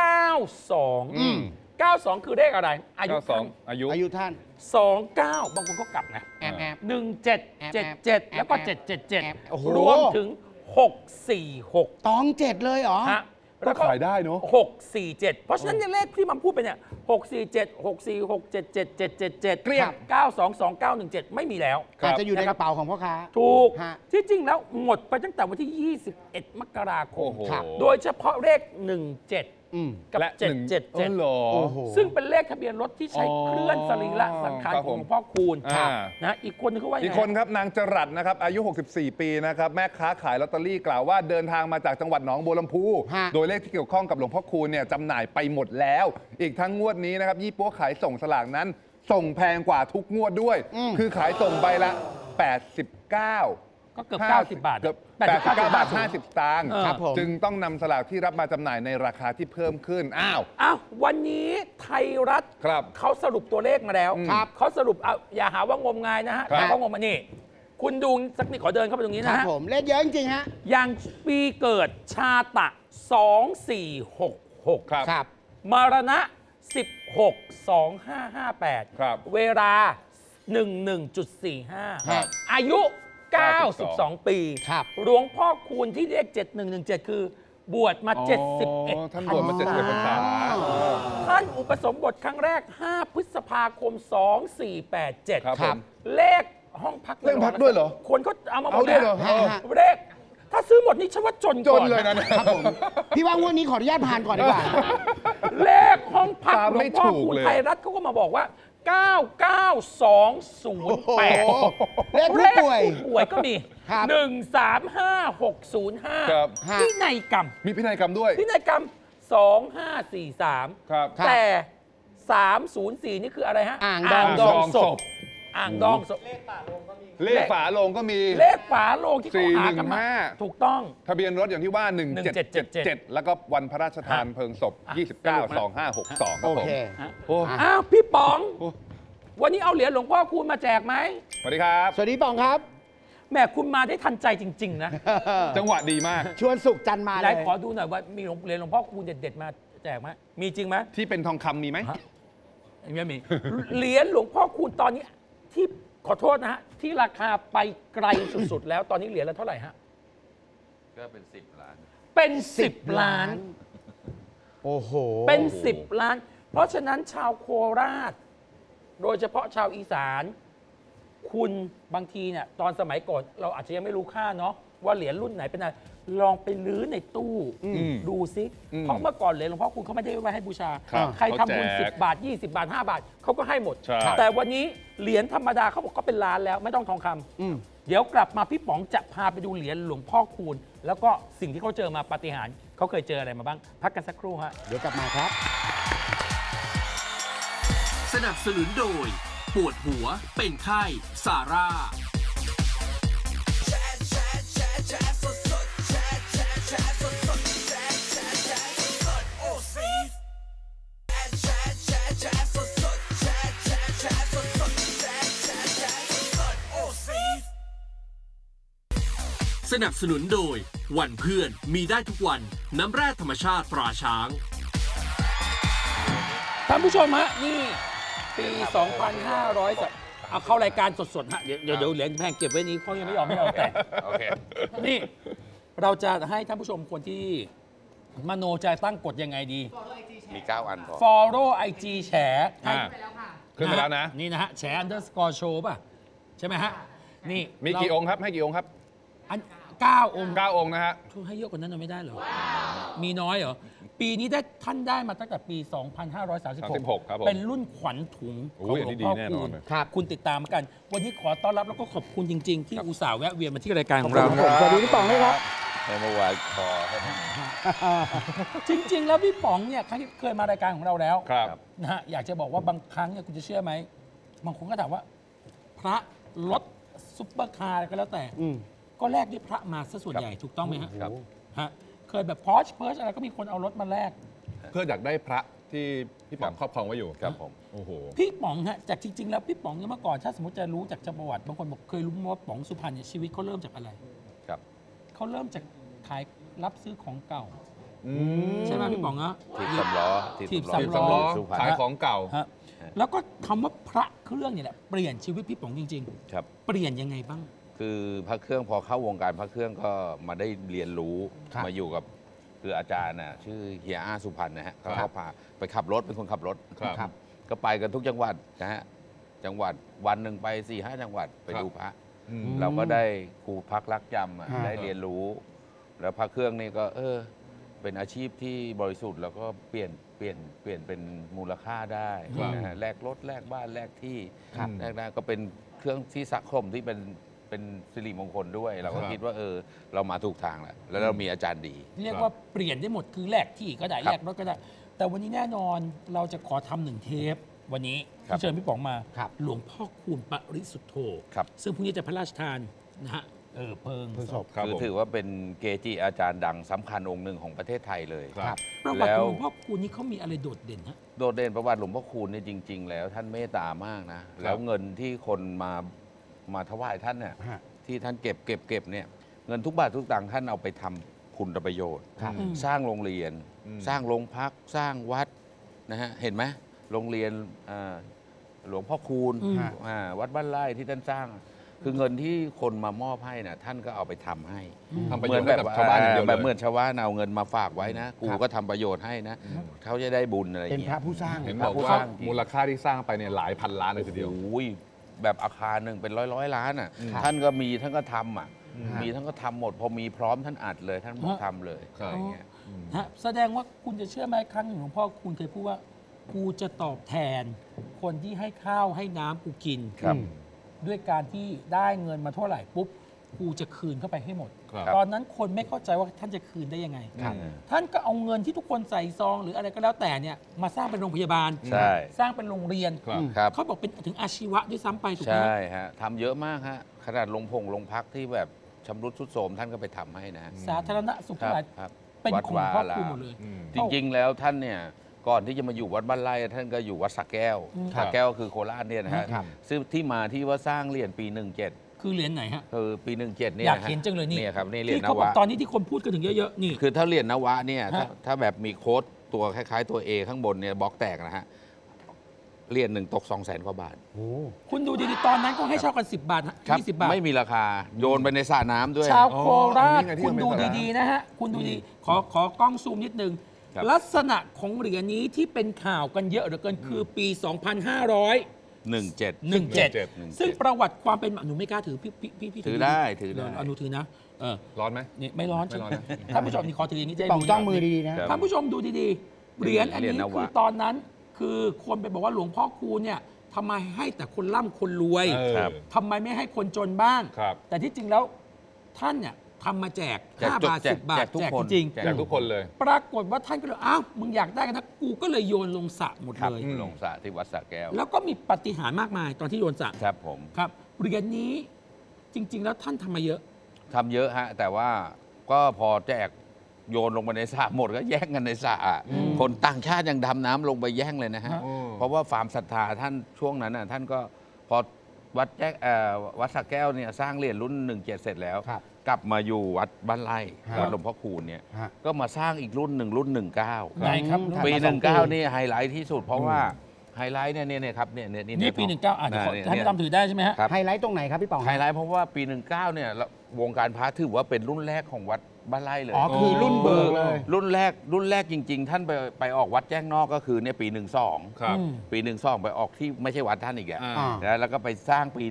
92คือเลขอะไรอายุท่าน 29บางคนก็กลับนะ1777แล้วก็777รวมถึง646 ตอง7เลยเหรอก็ขายได้เนอะ 647เพราะฉะนั้นเลขที่มันพูดไปเนี่ย647 646 7777เกลี้ยง922917ไม่มีแล้วอาจจะอยู่ในกระเป๋าของพ่อค้าถูกที่จริงแล้วหมดไปตั้งแต่วันที่21 มกราคมโดยเฉพาะเลข17กับ777ซึ่งเป็นเลขทะเบียนรถที่ใช้เคลื่อนสรีระสังขารของหลวงพ่อคูณนะอีกคนนึงเขาว่าอีกคนครับนางจรัสนะครับอายุ64 ปีนะครับแม่ค้าขายลอตเตอรี่กล่าวว่าเดินทางมาจากจังหวัดหนองบัวลำพูโดยเลขที่เกี่ยวข้องกับหลวงพ่อคูณเนี่ยจำหน่ายไปหมดแล้วอีกทั้งงวดนี้นะครับยี่ปั๊วขายส่งสลากนั้นส่งแพงกว่าทุกงวดด้วยคือขายส่งใบละ89 ก็เกือบ90 บาท 89 บาท 50 สตางค์จึงต้องนำสลากที่รับมาจำหน่ายในราคาที่เพิ่มขึ้นวันนี้ไทยรัฐเขาสรุปตัวเลขมาแล้วเขาสรุปอย่าหาว่างมงายนะฮะอย่าว่างมนี่คุณดูสักนิดขอเดินเข้าไปตรงนี้นะฮะเลขเยอะจริงๆฮะอย่างปีเกิดชาตะ2466 ครับมรณะ162558เวลา11.45อายุ92 ปีหลวงพ่อคูณที่เลข7117คือบวชมา71 ท่านบวชมา71 พรรษาท่านอุปสมบทครั้งแรก5 พฤษภาคม 2487 ครับเลขห้องพักด้วยเหรอคนเขาเอามาหมดเลขถ้าซื้อหมดนี้ฉันว่าจนเลยนะครับผมพี่ว่างวดนี้ขออนุญาตผ่านก่อนดีกว่าเลขห้องพักหลวงพ่อคูณไทยรัฐเขาก็มาบอกว่า99208 เลขผู้ป่วยก็มี135605พินัยกรรมมีพินัยกรรมด้วยพินัยกรรม2543แต่304นี่คืออะไรฮะอ่างดองศพอ่างดองศพเลขฝาโลงก็มีเลขฝาโลงที่เขาหากันมาถูกต้องทะเบียนรถอย่างที่ว่า1777แล้วก็วันพระราชทานเพลิงศพ292562 โอเคพี่ป๋องวันนี้เอาเหรียญหลวงพ่อคูณมาแจกไหมสวัสดีครับสวัสดีป๋องครับแม่คุณมาได้ทันใจจริงๆนะจังหวะดีมากชวนสุขจันมาเลยขอดูหน่อยว่ามีเหรียญหลวงพ่อคูณเด็ดๆมาแจกไหมมีจริงไหมที่เป็นทองคำมีไหมไม่มีเหรียญหลวงพ่อคูณตอนนี้ที่ขอโทษนะฮะที่ราคาไปไกลสุดๆแล้วตอนนี้เหรียญละเท่าไหร่ฮะก็เป็น10 ล้านเป็น10 ล้านโอ้โหเป็น10 ล้านเพราะฉะนั้นชาวโคราชโดยเฉพาะชาวอีสานคุณบางทีเนี่ยตอนสมัยก่อนเราอาจจะยังไม่รู้ค่าเนาะว่าเหรียญรุ่นไหนเป็นอะไรลองไปลื้อในตู้ดูซิเพราะเมื่อก่อนเหรียญหลวงพ่อคุณเขาไม่ได้ไว้ให้บูชาใครทำบุญ10 บาท20 บาท5 บาทเขาก็ให้หมดแต่วันนี้เหรียญธรรมดาเขาบอกก็เป็นล้านแล้วไม่ต้องทองคำเดี๋ยวกลับมาพี่ป๋องจะพาไปดูเหรียญหลวงพ่อคูณแล้วก็สิ่งที่เขาเจอมาปาฏิหาริย์เขาเคยเจออะไรมาบ้างพักกันสักครู่ฮะเดี๋ยวกลับมาครับสนับสนุนโดยปวดหัวเป็นไข้ซาร่านับสนุนโดยวันเพื่อนมีได้ทุกวันน้ำแร่ธรรมชาติตราช้างท่านผู้ชมฮะนี่ปี 2500เอาเข้ารายการสดๆฮะเดี๋ยวเหรียญแพงเก็บไว้นี้เขายังไม่ยอมให้เราแต่งโอเคนี่เราจะให้ท่านผู้ชมคนที่มโนจะตั้งกฎยังไงดีมี 9 อันพอ follow IG แฉให้ขึ้นไปแล้วนะนี่นะฮะแฉ underscore show ป่ะ ใช่ไหมฮะ นี่มีกี่องค์ครับ ให้กี่องค์ครับอัน9 องค์ 9 องค์นะฮะช่วยให้เยอะกว่านั้นหน่อยไม่ได้เหรอ มีน้อยเหรอ ปีนี้ได้ท่านได้มาตั้งแต่ปี 2536 ครับผมเป็นรุ่นขวัญถุงขโอ้องยหลวงอันนี้พ่อดีแน่นคูอนณเลยครับคุณติดตามกัน วันนี้ขอต้อนรับแล้วก็ขอบคุณจริง ๆ ที่อุตส่าห์แวะเวียนมาที่รายการของเราสวัสดีพี่ป๋องด้วยครับเมื่อวานคอให้มันจริง ๆ แล้วพี่ป๋องเนี่ยครั้งที่เคยมารายการของเราแล้วครับนะฮะอยากจะบอกว่าบางครั้งเนี่ยคุณจะเชื่อไหมบางคนก็ถามว่า พระรถซุปเปอร์คาร์อะไรก็แล้วแต่ ก็แลกด้วยพระมาซะส่วนใหญ่ถูกต้องไหมฮะครับฮะเคยแบบพอชเพิร์ชอะไรก็มีคนเอารถมาแลกเพื่ออยากได้พระที่พี่ป๋องครอบครองไว้อยู่ครับผมโอ้โหพี่ป๋องฮะจากจริง ๆ แล้วพี่ป๋องเนี่ยเมื่อก่อนถ้าสมมติจะรู้จากประวัติบางคนบอกเคยรู้ไหมว่าป๋องสุพรรณเนี่ยชีวิตเขาเริ่มจากอะไรครับเขาเริ่มจากขายรับซื้อของเก่าอืมใช่ไหมพี่ป๋องอะถีบสำล้อถีบถีบสำล้อสุพรรณขายของเก่าฮะแล้วก็คำว่าพระเครื่องเนี่ยแหละเปลี่ยนชีวิตพี่ป๋องจริงครับๆ เปลี่ยนยังไงบ้างคือพระเครื่องพอเข้าวงการพระเครื่องก็มาได้เรียนรู้ครับมาอยู่กับคืออาจารย์น่ะชื่อเฮียอ้าสุพรรณนะฮะเขาครัก็บพาไปขับรถเป็นคนขับรถครับก็ไปกันทุกจังหวัดนะฮะจังหวัดวันหนึ่งไป 4-5 จังหวัดไปดูพระอืมเราก็ได้ครูพักรักจำอะอ่าได้เรียนรู้ แล้วพระเครื่องนี่ก็เป็นอาชีพที่บริสุทธิ์แล้วก็เปลี่ยนเป็นมูลค่าได้ครับนะฮะแลกรถแลกบ้านแลกที่ครับแลกได้ก็เป็นเครื่องที่สักคมที่เป็นสิริมงคลด้วย เราก็ครับคิดว่าเรามาถูกทางแล้วเรามีอาจารย์ดีเรียกว่าเปลี่ยนได้หมดคือแลกที่ก็ได้ครับแลกรถก็ได้ แต่วันนี้แน่นอนเราจะขอทำหนึ่งเทปวันนี้ครับที่เชิญพี่ป๋องมาครับหลวงพ่อคูณปริสุทธโธครับซึ่งพรุ่งนี้จะพระราชทานนะฮะเพลิงเพลิงศพครับคือผมถือว่าเป็นเกจิอาจารย์ดังสำคัญองค์หนึ่งของประเทศไทยเลยครับประวัติแล้ขวองหลวงพ่อคูณนี่เขามีอะไรโดดเด่นฮะโดดเด่นประวัติหลวงพ่อคูณเนี่ยจริง ๆ แล้วท่านเมตตามากนะ แล้วเงินที่คนมาถวายท่านเนี่ยฮะที่ท่านเก็บเนี่ยเงินทุกบาททุกตังค์ท่านเอาไปทำคุณประโยชน์ครับอืมสร้างโรงเรียนอืมสร้างโรงพักสร้างวัดนะฮะเห็นไหมโรงเรียนหลวงพ่อคูณอืมวัดบ้านไร่ที่ท่านสร้าง คือเงินที่คนมามอบให้นะท่านก็เอาไปทำให้ทำประโยชน์ให้กับชาวบ้านอย่างเดียวแบเลบเหมืยอนชาวบ้านเอาเงินมาฝากไว้นะกูก็ทำประโยชน์ให้นะเขาจะได้บุญอะไรอเป็นย่างพเงี้ระยผู้สร้างเห็นพบระอกผู้ว่าสร้างจริงมูลค่าที่สร้างไปเนี่ยหลายพันล้านเลยทีเดียวโอ้ยแบบอาคารหนึ่งเป็นร้อยล้านอ่ะครับท่านก็มีท่านก็ทำอ่ะมีท่านก็ทำหมด พอมีพร้อมท่านอัดเลย ท่านบอกทำเลยครับอะไรอย่างเงี้ยฮะแสดงว่าคุณจะเชื่อไหมครั้งหนึ่งหลวงพ่อคูณเคยพูดว่ากูจะตอบแทน คนที่ให้ข้าวให้น้ำกูกินครับด้วยการที่ได้เงินมาเท่าไหร่ปุ๊บกูจะคืนเข้าไปให้หมดครับตอนนั้นคนไม่เข้าใจว่าท่านจะคืนได้ยังไงครับท่านก็เอาเงินที่ทุกคนใส่ซอง หรืออะไรก็แล้วแต่เนี่ยมาสร้างเป็นโรงพยาบาลใช่สร้างเป็นโรงเรียนครับครับเขาบอกเป็นถึงอาชีวะด้วยซ้ำไปถูกไหมใช่ฮะทำเยอะมากฮะขนาดโรงพักที่แบบชำรุดทรุดโทรมท่านก็ไปทำให้นะสาธารณสุขครัทั้งหลายครับเป็นวัดของหลวงพ่อวาคูณรามหมดเลยอืมจริง ๆ แล้วท่านเนี่ยก่อนที่จะมาอยู่วัดบ้านไร่ท่านก็อยู่วัดสระแก้วครับสระแก้วก็คือโคราชเนี่ยนะฮะครับซึ่งที่มาที่ว่าสร้างเหรียญปี 17 คือเหรียญไหนฮะคือปี 17เนี่ยอยากนะฮะเห็นจังเลยนี่เนี่ยครับนี่เหรียญที่นเขาบอกวะตอนนี้ที่คนพูดกันถึงเยอะๆนี่คือถ้าเหรียญนวะเนี่ยฮะถ้าแบบมีโค้ดตัวคล้ายๆตัว A ข้างบนเนี่ยบล็อกแตกนะฮะเหรียญหนึ่งตก 200,000 กว่าบาทโอ้คุณดูดีๆตอนนั้นก็ให้เช่ากัน10 บาทครับ 20 บาทไม่มีราคาโยนไปในสระน้ำด้วยชาวโคราชอ๋อนี่ไงที่คุณดูมันเป็นดีๆนะฮะ คุณดูดีขอกล้องซูมนิดนึงครับลักษณะของเหรียญนี้ที่เป็นข่าวกันเยอะเหลือเกินคือปี 2517 17 ซึ่งประวัติความเป็นมาหนูไม่กล้าถือพี่ถือได้ถือได้หนูถือนะเออร้อนไหมนี่ไม่ร้อนไม่ร้อนนะท่านผู้ชมนี่ขอถืออย่างนี้จะได้ป๋องดูจ้องมือดีๆนะครับท่านผู้ชมดูดีๆ เหรียญอันเหรียญนี้นวะคือตอนนั้นคือคนไปบอกว่าหลวงพ่อคูณเนี่ยทำไมให้แต่คนร่ำคนรวยเออครับทำไมไม่ให้คนจนบ้างครับแต่ที่จริงแล้วท่านเนี่ยทำมาแจกแจก 5 บาทแจก 10 บาทแจกทุกแจกคนจริงแจแจกทุกคนเลยๆปรากฏว่าท่านก็เลยอ้าวมึงอยากได้กันนะกูก็เลยโยนลงสระหมดครับเลยลงสระที่วัดสระแก้วแล้วก็มีปาฏิหาริย์มากมายตอนที่โยนสระครับผมครับเหรียญนี้จริง ๆ แล้วท่านทำมาเยอะทำเยอะฮะ แต่ว่าก็พอแจกโยนลงไปในสระหมดก็แย่งกันในสระอะคนต่างชาติยังดำน้ำลงไปแย่งเลยนะฮะโอ้เพราะว่าความศรัทธาท่านช่วงนั้นน่ะท่านก็พอวัดสระแก้วเนี่ยสร้างเหรียญรุ่น 17 เสร็จแล้วครับกลับมาอยู่วัดบ้านไร่ฮะวัดหลวงพ่อคูณเนี่ยฮะก็มาสร้างอีกรุ่นหนึ่งรุ่น 19 ไหนครับปีถัดมาสองปี 19นี่ไฮไลท์ที่สุดเพราะว่าไฮไลท์เนี่ยครับเนี่ยนี่ปี 19อ่ะเดี๋ยวขอให้พี่ตั้มถือได้ใช่ไหมฮะครับไฮไลท์ตรงไหนครับพี่ป๋องไฮไลท์เพราะว่าปี 19เนี่ยวงการพระถือว่าเป็นรุ่นแรกของวัดบ้านไร่เลยอ๋อคือรุ่นเบิกเลยรุ่นแรกจริง ๆ ท่านไปออกวัดแจ้งนอกก็คือเนี่ยปี 12 ครับปี 12 ไปออกที่ไม่ใช่วัดท่านอีกอ่ะอ่าแล้วก็ไปสร้างปี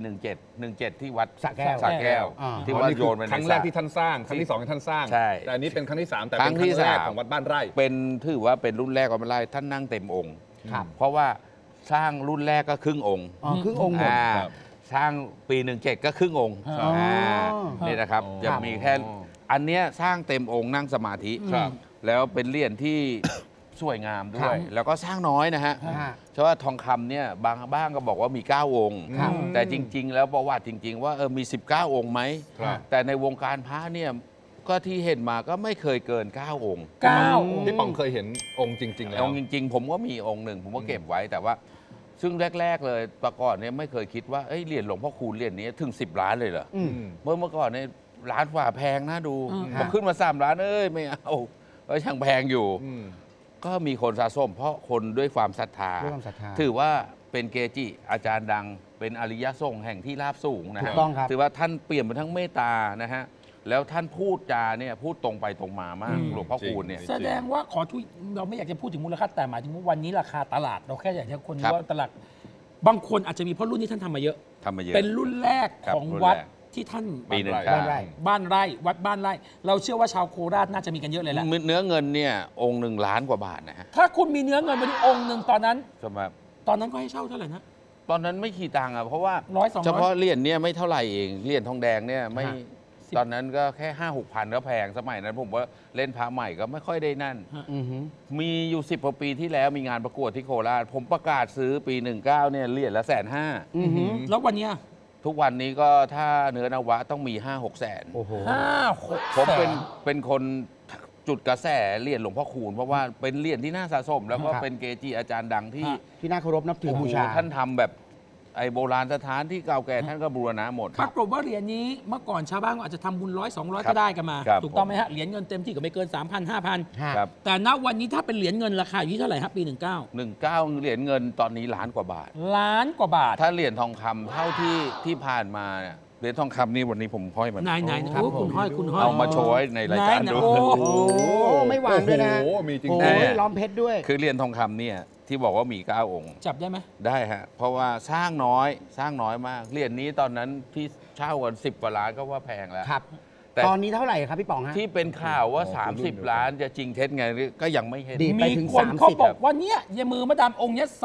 17 ที่วัดสระแก้วสระแก้วอ่าที่ว่าโยนไปในครั้งแรกที่ท่านสร้างครั้งที่ 2 ที่ท่านสร้างใช่แต่อันนี้เป็นครั้งที่ 3 แต่ครั้เป็นงคที่รั้งแรก 3 ของวัดบ้านไร่เป็นถือว่าเป็นรุ่นแรกของบ้านไร่ท่านนั่งเต็มองค์ครับเพราะว่าสร้างรุ่นแรกก็ครึ่งองค์อ๋อครึ่งองค์หมดครับสร้างปี 17 ก็ครึ่งองค์อ๋ออ่นี่นะครับอ๋อจะมีแค่อันเนี้ยสร้างเต็มองค์นั่งสมาธิครับแล้วเป็นเหรียญที่ สวยงามด้วย แล้วก็สร้างน้อยนะฮะฮะเพราะว่าทองคำเนี่ยบางบ้างก็บอกว่ามี 9 องค์ครับแต่จริง ๆ แล้วประวัติจริง ๆ ว่ามี 19 องค์ไหมครับแต่ในวงการพระเนี่ยก็ที่เห็นมาก็ไม่เคยเกิน 9 องค์พี่ป๋องเคยเห็นองค์จริง ๆ แล้วองค์จริง ๆ ผมก็มีองค์หนึ่งผมก็เก็บไว้แต่ว่า ซึ่งแรก ๆ เลยแต่ก่อนเนี่ยไม่เคยคิดว่าเหรียญหลวงพ่อคูณเหรียญนี้ถึง 10 ล้านเลยเหรออืมเมื่อก่อนเนี่ยล้านกว่าแพงนะดูฮะพอขึ้นมา 3 ล้านไม่เอาก็ยังแพงอยู่อืมก็มีคนสะสมเพราะคนด้วยความศรัทธาด้วยความศรัทธาถือว่าเป็นเกจิอาจารย์ดัง เป็นอริยสงฆ์แห่งที่ราบสูงนะถูฮะกต้องครับถือว่าท่านเปลี่ยนเป็นทั้งเมตตานะฮะแล้วท่านพูดจาเนี่ยพูดตรงไปตรงมามากหลวงพ่อคูณเนี่ยแสดงว่าขอทุยเราไม่อยากจะพูดถึงมูลค่าแต่หมายถึงว่าวันนี้ราคาตลาด เราแค่อยากให้คนครัรู้บว่าตลาดบางคนอาจจะมีเพราะรุ่นที่ท่านทำมาเยอะทำมาเยอะเป็นรุ่นแรกครับของรุ่นวัดแรกที่ท่านปีหนึ่งบ้านไร่บ้านไร่วัดบ้านไร่ เราเชื่อว่าชาวโคราชน่าจะมีกันเยอะเลยแหละเนื้อเงินเนี่ยองค์1 ล้านกว่าบาทนะฮะถ้าคุณมีเนื้อเงินมาที่องค์หนึ่งตอนนั้นสำหรับตอนนั้นก็ให้เช่าเท่าไหร่นะตอนนั้นไม่ขี่ตังค์อ่ะเพราะว่า 100-200 เฉพาะเหรียญเนี่ยไม่เท่าไหร่เองเหรียญทองแดงเนี่ยไม่ฮะตอนนั้นก็แค่ 5-6 พันก็แพงสมัยนั้นผมว่าเล่นพระใหม่ก็ไม่ค่อยได้นั่นอือหือมีอยู่ 10 กว่าปีที่แล้วมีงานประกวดที่โคราช ผมประกาศซื้อปี 19เนี่ยเหรียญละ150,000 อือหือแล้ววันเนี้ยทุกวันนี้ก็ถ้าเนื้อนวะต้องมี 5-6 แสนโอ้โห 5-6 ผมแสนเป็นคนจุดกระแสเหรียญหลวงพ่อคูณเพราะว่าเป็นเหรียญที่น่าสะสม แล้วก็ครับเป็นเกจิอาจารย์ดังที่ที่น่าเคารพนับถือบูชาโโหท่านทำแบบไอ้โบราณสถานที่เก่าแก่ท่านก็บูรณะหมดปรากฏว่าเหรียญนี้เมื่อก่อนชาวบ้านก็อาจจะทำบุญ100-200 ครัก็บได้กันมาครับถูกต้องไหมฮะเหรียญเงินเต็มที่ก็ไม่เกิน 3,000 5,000 ฮะครับแต่ณวันนี้ถ้าเป็นเหรียญเงินราคาอยู่ที่เท่าไหร่ครับปี 19 19เหรียญเงินตอนนี้ล้านกว่าบาทล้านกว่าบาทถ้าเหรียญทองคำเท่าที่ผ่านมาเนี่ยเหรียญทองคำนี่วันนี้ผมห้อยมันไหนๆนะครับ คุณห้อยคุณห้อยเอามาโชว์ให้ในรายการไหนๆดูโอ้โหโอ้ไม่หวานด้วยนะโอ้โหมีจริงโอ้แน่ยล้อมเพชรด้วยคือเหรียญทองคำเนี่ยที่บอกว่ามี 9 องค์จับได้ไหมได้ฮะ เพราะว่าสร้างน้อยมาก เหรียญนี้ตอนนั้นที่เช่ากัน10 กว่าล้านก็ว่าแพงแล้วครับแต่ตอนนี้เท่าไหร่ครับพี่ป๋องฮะที่เป็นข่าวว่า 30 ล้านจะจริงเท็จไงก็ยังไม่เห็นดี ไปมีถึงคนเขา 30 บอกว่าเนี่ยยายมือมาดามองค์เนี้ย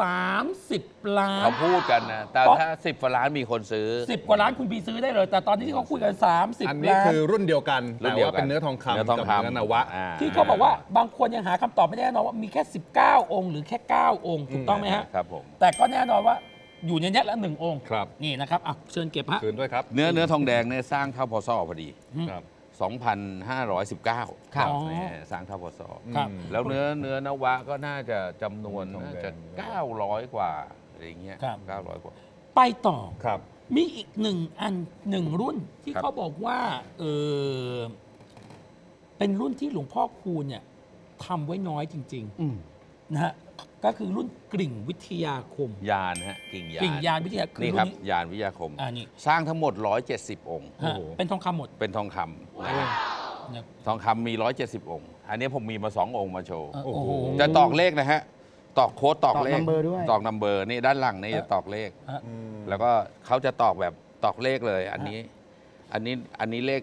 30 ล้านเขาพูดกันนะ แต่เพราะถ้า 10 กว่าล้านมีคนซื้อ 10 กว่าล้านคุณพีซื้อได้เลย แต่ตอนนี้ที่เขาคุยกันอัน 30 นี้ล้านคือรุ่นเดียวกันรุ่แต่นเดียวว่ากันเป็นเนื้อทองคำเนื้อทองกับคำเนื้อนวะที่เขาบอกว่าบางคนยังหาคำตอบไม่ได้แน่นอนว่ามีแค่ 19 องค์หรือแค่ 9 องค์ ถูกต้องไหมฮะครับผมแต่ก็แน่นอนว่าอยู่ในเนี้ยละ1 องค์ครับนี่นะครับอ่ะเชิญเก็บฮะคืนด้วยครับเนื้อทองแดงเนี่ยสร้างเท่าพศพอดีครับ 2,519 ครับเนี่ยสร้างเท่าพศครับแล้วเนื้อนวะก็น่าจะจำนวนทองน่าแดงจะ 900 กว่าอะไรอย่างเงี้ยครับ 900 กว่าไปต่อครับมีอีกหนึ่งรุ่นที่ครับเขาบอกว่าเป็นรุ่นที่หลวงพ่อคูณเนี่ยทำไว้น้อยจริงอืมๆนะฮะก็คือรุ่นกริ่งวิทยาคมยานฮะกิ่งยานกริ่งยานวิทยาคือนี่รุ่ครับนนี้ยานวิทยาคมนี่สร้างทั้งหมด 170 องค์ฮะเป็นทองคำหมดเป็นทองคำนะฮะนะทองคำมี 170 องค์ อันนี้ผมมีมา 2 องค์มาโชว์โอ้โหจะตอกเลขนะฮะ ตอกโค้ดตอกเลขตอก number ด้วยตอกนัมเบอร์นี่ด้านหลังนี่จะตอกเลขฮะแล้วก็เขาจะตอกแบบตอกเลขเลย อันนี้เลข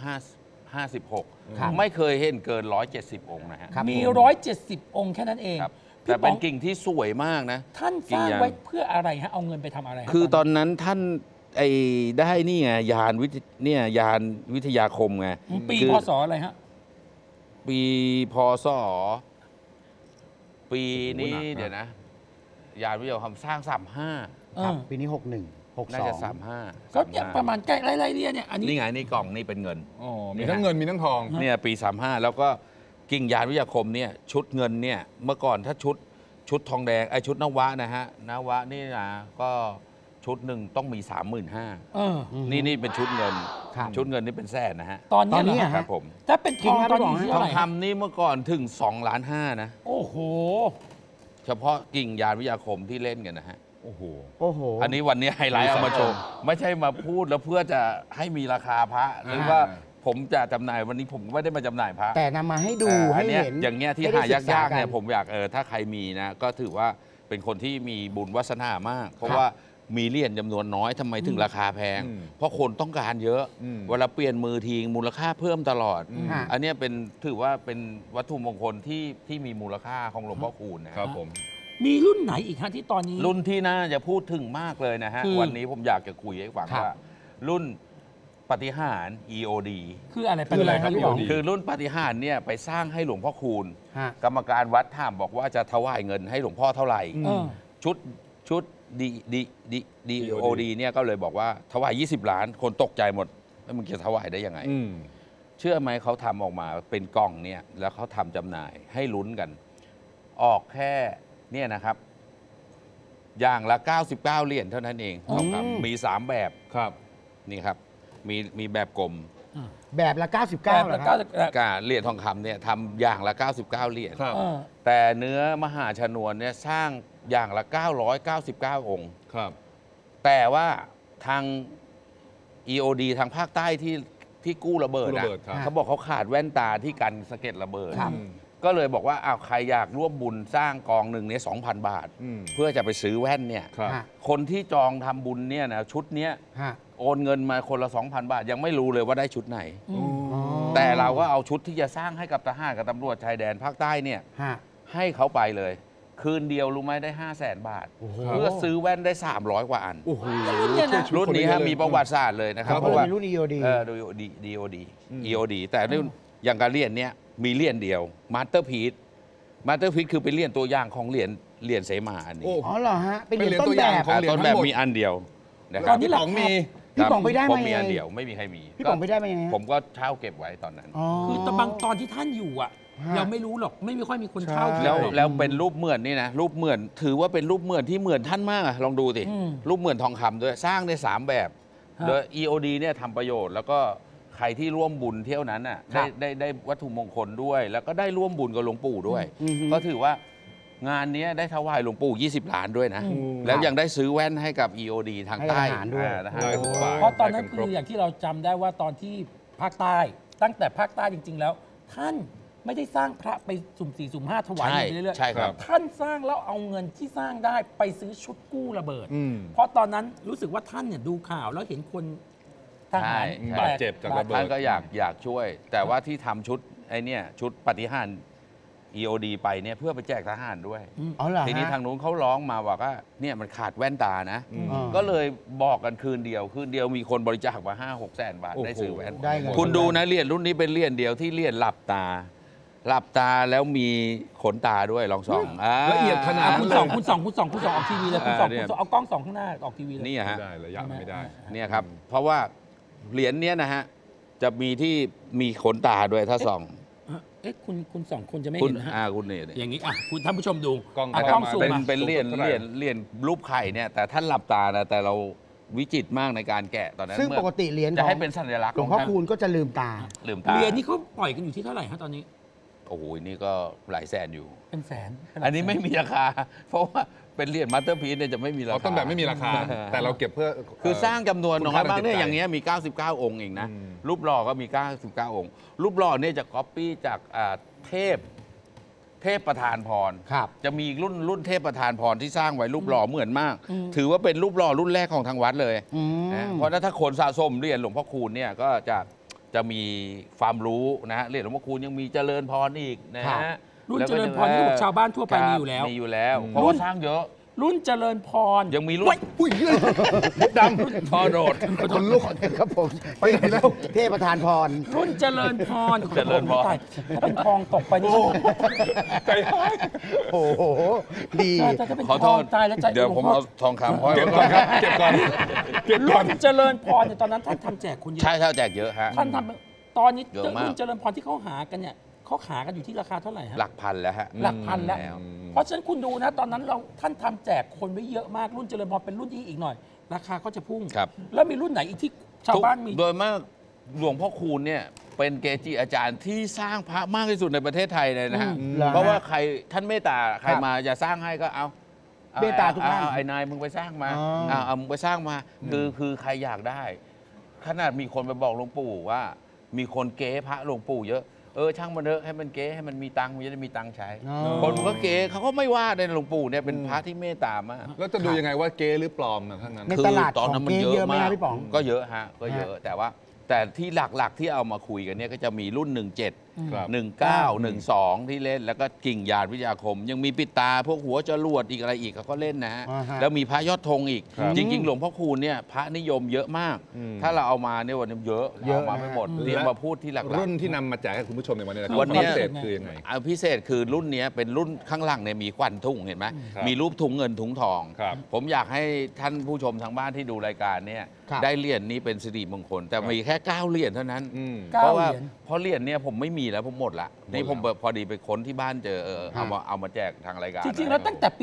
156 ครับไม่เคยเห็นเกิน 170 องค์นะฮะครับมีผม 170 องค์แค่นั้นเองครับพี่แต่เป็นป๋องกิ่งที่สวยมากนะท่านสร้างไว้เพื่ออะไรฮะเอาเงินไปทำอะไรฮะคือตอนนั้นท่านไอ้ได้นี่ไงยานวิทยาคมไงปีคือพศอะไรฮะปีพศปีนี้โอ้โหหนักนะเดี๋ยวนะ ยานวิทยาคมสร้างครับปีนี้ 61 35 น่าจะ 62 35 ก็เนี่ยประมาณใกล้ไล่ๆเรียเนี่ยอันนี้นี่ไงนี่กล่องนี่เป็นเงินอ๋อมีทั้งเงินมีทั้งทองเนี่ยปี 35 แล้วก็กิ่งยานวิทยาคมเนี่ยชุดเงินเนี่ยเมื่อก่อนถ้าชุดทองแดงไอ้ชุดนวะนะฮะนวะนี่นะก็ชชุดหนึ่งต้องมีเออ 35,000นี่เป็นชุดเงินครับชุดเงินนี่เป็นแสนนะฮะตอนนี้ตอนนี้เหรออะครับผมถ้าเป็นทองตอนนี้ที่ทเท่าองไหร่คำนี่เมื่อก่อนถึง2.5 ล้านนะโอ้โหเฉพาะกิ่งยานวิทยาคมที่เล่นกันนะฮะโอ้โหโอ้โหอันนี้วันนี้ไฮไลท์เอามาโชว์ไม่ใช่มาพูดแล้วเพื่อจะให้มีราคาพระหรือว่าผมจะจำหน่ายวันนี้ผมไม่ได้มาจำหน่ายพระแต่นำมาให้ดูอัให้นเนี้ยเห็นอย่างเงี้ยที่ให้ได้หายากๆเนี่ยศึษผมอยากถ้าใครมีนะก็ถือว่าเป็นคนที่มีบุญวาสนามาก เพราะว่ามีเหรียญจำนวนน้อยทำไมถึงราคาแพงอืมเพราะคนต้องการเยอะอืมเวลาเปลี่ยนมือทีมูลค่าเพิ่มตลอดฮะอันเนี้ยเป็นถือว่าเป็นวัตถุมงคลที่มีมูลค่าของหลวงพ่อคูณนะครับผมมีรุ่นไหนอีกฮะที่ตอนนี้รุ่นที่น่าจะพูดถึงมากเลยนะฮะคือวันนี้ผมอยากจะคุยให้ฟังครับว่า รุ่นปาฏิหาริย์ EOD คืออะไรคืออะไรครับพี่ป๋องคือรุ่นปาฏิหาริย์เนี่ยไปสร้างให้หลวงพ่อคูณฮะกรรมการวัดถามบอกว่าจะถวายเงินให้หลวงพ่อเท่าไหร่เออชุดดีโอดีเนี่ยก็เลยบอกว่าถวาย 20 ล้าน คนตกใจหมดแล้วมึงจะถวายได้ยังไงอืมเชื่อไหมเขาทำออกมาเป็นกล่องเนี่ยแล้วเขาทำจำหน่ายให้ลุ้นกัน ออกแค่เนี่ยนะครับ อย่างละ 99 เหรียญเท่านั้นเองอืมครับมี 3 แบบครับนี่ครับ มีแบบกลมแบบละ 99 แบบเหรละอคเก้ารับสิบกาเหรียญทองคำเนี่ยทำอย่างละ 99 เหรียญครับเออแต่เนื้อมหาชนวนเนี่ยสร้างอย่างละ 999 องค์ครับแต่ว่าทาง EOD ทางภาคใต้ที่กู้ระเบิดกู้อะระเบิดครับเขาบอกเขาขาดแว่นตาที่กันสะเก็ดระเบิดครับอืมก็เลยบอกว่าอ้าวใครอยากร่วมบุญสร้างกองหนึ่งเนี่ย2,000 บาทอืมเพื่อจะไปซื้อแว่นเนี่ยครับฮะคนที่จองทำบุญเนี่ยนะชุดเนี้ยฮะโอนเงินมาคนละ 2,000 บาท ยังไม่รู้เลยว่าได้ชุดไหนอ๋อแต่เราก็เอาชุดที่จะสร้างให้กับทหารกับตำรวจชายแดนภาคใต้เนี่ยฮะให้เขาไปเลย คืนเดียวรู้ไหมได้ 500,000 บาทโอ้โหเพื่อซื้อแว่นได้ 300 กว่าอันโอ้โหรุ่นนี้ฮะมีประวัติศาสตร์เลยนะครับครับเพราะว่าเป็นรุ่น EOD EOD แต่เรื่องอย่างการเรียนเนี่ยมีเหรียญเดียวมาสเตอร์พีซคือเป็นเหรียญตัวอย่างของเหรียญเสมาอันนี้โอ้อ๋อเหรอฮะ เป็นเหรียญเป็นเหรียญต้นตัวอแบย่างบของ เหรียญต้นแบบทั้งหมดมีอันเดียวนะคตรัอบ นนี้พี่ป๋องมีพี่ป๋องไปได้ผมมามียังอันไงเดียวไม่มีใครมีพี่ป๋องไปได้มายังไงฮะผมก็เช่าเก็บไว้ตอนนั้นอ๋อคือตะบางตอนที่ท่านอยู่อ่ะฮะเราไม่รู้หรอกไม่ค่อยมีคนเช่าใช่แล้วเป็นรูปเหมือนนี่นะรูปเหมือนถือว่าเป็นรูปเหมือนที่เหมือนท่านมากอะลองดูสิอืมรูปเหมือนทองคำด้วยสร้างได้ 3 แบบฮะโดย EOD เนี่ยทำประโยชน์ แล้วก็ใครที่ร่วมบุญเที่ยวนั้นน่ะครับได้วัตถุมงคลด้วย แล้วก็ได้ร่วมบุญกับหลวงปู่ด้วยอือฮึก็ถือว่างานเนี้ยได้ถวายหลวงปู่ 20 ล้านด้วยนะอืมแล้วยังได้ซื้อแว่นให้กับ EOD ทางให้ใต้ทหารด้วยทหารได้ทุกฝ่ายเพราะตอนนั้นได้กัคืออย่างที่เราจำได้ว่าตอนที่ภาคใต้ ตั้งแต่ภาคใต้จริง ๆ แล้ว ท่านไม่ได้สร้างพระไปสุ่ม4สุ่ม5ถวายใช่ไปเรื่อยใช่ครับท่านสร้างแล้วเอาเงินที่สร้างได้ไปซื้อชุดกู้ระเบิดอืมเพราะตอนนั้นรู้สึกว่าท่านเนี่ยดูข่าวแล้วเห็นคนทหารใช่บาดเจ็บจากระเบิดท่านก็อยากช่วย แต่ว่าที่ทำชุดไอ้เนี่ยชุดปฏิหาร EOD ไปเนี่ยเพื่อไปแจกทหารด้วยอ๋อเหรอฮะทีนี้ทางนู้นเขาร้องมาบอกว่าเนี่ยมันขาดแว่นตานะอืมอ่าก็เลยบอกกันคืนเดียวมีคนบริจาคมา 5-6 แสนบาทโอ้โหได้ซื้อแว่นได้เงินคุณดูนะเหรียญรุ่นนี้เป็นเหรียญเดียวที่เหรียญหลับตา หลับตาแล้วมีขนตาด้วยลองส่องละเอียดขนาดอ่ะนั้นคุณสองออกทีวีเลยคุณสองเนี่ยเอากล้องสองข้างหน้าออกทีวีเลยนี่ไม่ฮะได้ระยะไม่ได้เนี่ยครับ เพราะว่าเหรียญเนี้ยนะฮะจะมีที่มีขนตาด้วยถ้าส่องเอ๊ะคุณสองคนจะไม่คุณเห็นนะฮะคุณเนี่ยอย่างนี้อ่ะคุณท่านผู้ชมดูกล้องอ่ะนะครับกล้องซูมเป็นมาเป็นเหรียญสูงสุดเท่าไหร่เหรียญรูปไข่เนี่ยแต่ท่านหลับตานะแต่เราวิจิตรมากในการแกะตอนนั้นซึ่งเมื่อปกติเหรียญจะขอให้งเป็นสัญลักษณ์หลวงพ่อคูณก็จะลืมตาลืมตาเหรียญนี่เขาปล่อยกันอยู่ที่เท่าไหร่ฮะตอนนี้โอ้โหนี่ก็หลายแสนอยู่เป็นแสนเป็หลักอันนี้ไม่แสมีราคา เพราะว่าเป็นเหรียญมาสเตอร์พีซเนี่ยจะไม่มีราอ๋อคาต้นแบบไม่มีราคา แต่เราเก็บเพื่อคือสร้างจำนวนน้อยมากเนี่ยคุณค่าทางจิตใจอย่างเงี้ยมี 99 องค์เองนะอืมรูปหล่อก็มี 99 องค์ รูปหล่อเนี่ยจะก๊อปปี้จากเทพประธานพรครับจะมีรุ่นเทพประธานพรที่สร้างไว้รูปหล่อเหมือนมาก ถือว่าเป็นรูปหล่อรุ่นแรกของทางวัดเลยอืมนะเพราะถ้าคนสะสมเหรียญหลวงพ่อคูณเนี่ยก็จะมีความรู้นะฮะเหรียญหลวงพ่อคูณยังมีเจริญพรอีกนะครัฮะบรุ่นเจริญพรที่เขาบอกชาวบ้านทั่วไปครับมีอยู่แล้วมีอยู่แล้ว เพราะว่าสร้างเยอะรุ่นเจริญพรยังมีรุ่นอุ้ยเยอะมดดำพอโดดคนลุกครับผมไปไหนแล้วเทพประธานพรรุ่นเจริญพรเจริญพรตายถ้าเป็นทองตกไปนี่ใจหายโอ้โห ดีถ้าเป็นขอทโทองษตายแล้วใจเดี๋ยวผมเอาทองคำห้อยเก็บไว้ก่อนครับเก็บก่อนเก็บก่อนรุ่นเจริญพรเนี่ยตอนนั้นท่านทำแจกคนเยอะใช่แจกเยอะฮะท่านทำตอนนี้เยอะมากรุ่นเจริญพรที่เขาหากันเนี่ยเขาหากันอยู่ที่ราคาเท่าไหร่ฮะหลักพันแล้วฮะหลักพันแล้วแล้วเพราะฉะนั้นคุณดูนะตอนนั้นท่านทำแจกคนไว้เยอะมากรุ่นเจริญพรเป็นรุ่นที่อีกหน่อยราคาก็จะพุ่งครับแล้วมีรุ่นไหนอีกที่ชาวบ้านมีโดยมากหลวงพ่อคูณเนี่ยเป็นเกจิอาจารย์ที่สร้างพระมากที่สุดในประเทศไทยเลยนะฮะเหรอฮะเพราะว่าใครท่านเมตตาใครครับมาจะสร้างให้ก็เอาเมตตาทุกท่านไอ้นายมึงไปสร้างมาอ๋อเอามึงไปสร้างมาคือใครอยากได้ ขนาดมีคนไปบอกหลวงปู่ว่า มีคนเก๊พระหลวงปู่เยอะช่างมันเถอะให้มันเก๊ให้มันมีตังค์มันจะได้มีตังค์ใช้อ๋อคนก็เก๊เขาก็ไม่ว่าในหลวงปู่เนี่ยเป็นพระที่เมตตามากแล้วจะดูยังไงว่าเก๊หรือปลอมนะทั้งนั้นในตลาดตอนนั้นมันของเก๊เยอะเยอะไหมมากฮะพี่ป๋องก็เยอะฮะก็เยอะแต่ที่หลักๆที่เอามาคุยกันเนี่ยก็จะมีรุ่น 17 ครับ 19 12 ที่เล่นแล้วก็กิ่งยานวิทยาคม ยังมีปิดตาพวกหัวจรวดอีกอะไรอีกเขาก็เล่นนะฮะอ่าฮะแล้วมีพระยอดธงอีกครับจริง ๆ หลวงพ่อคูณเนี่ยพระนิยมเยอะมาก ถ้าเราเอามาเนี่ยวันนี้เยอะเยอะเอามาไม่หมดนะฮะเรียกมาพูดที่หลักๆรุ่นที่นำมาแจกให้คุณผู้ชมในวันนี้นะครับวันนี้พิเศษคือยังไงพิเศษคือรุ่นเนี้ยเป็นรุ่นข้างหลังเนี่ยมีควันทุ่งเห็นไหมครับมีรูปถุงเงินถุงทองครับผมอยากให้ท่านผู้ชมทางบ้านที่ดูรายการเนี่ยครับได้เหรียญนี้เป็นสิริมงคล แต่มีแค่ 9 เหรียญเท่านั้นอืมเพราะว่า 9 เหรียญเพราะเหรียญเนี่ยผมไม่มีแล้วผมหมดละนี่ผมพอดีไปค้นที่บ้านเจอเอามาแจกทางรายการจริงๆแล้วตั้งแต่ปี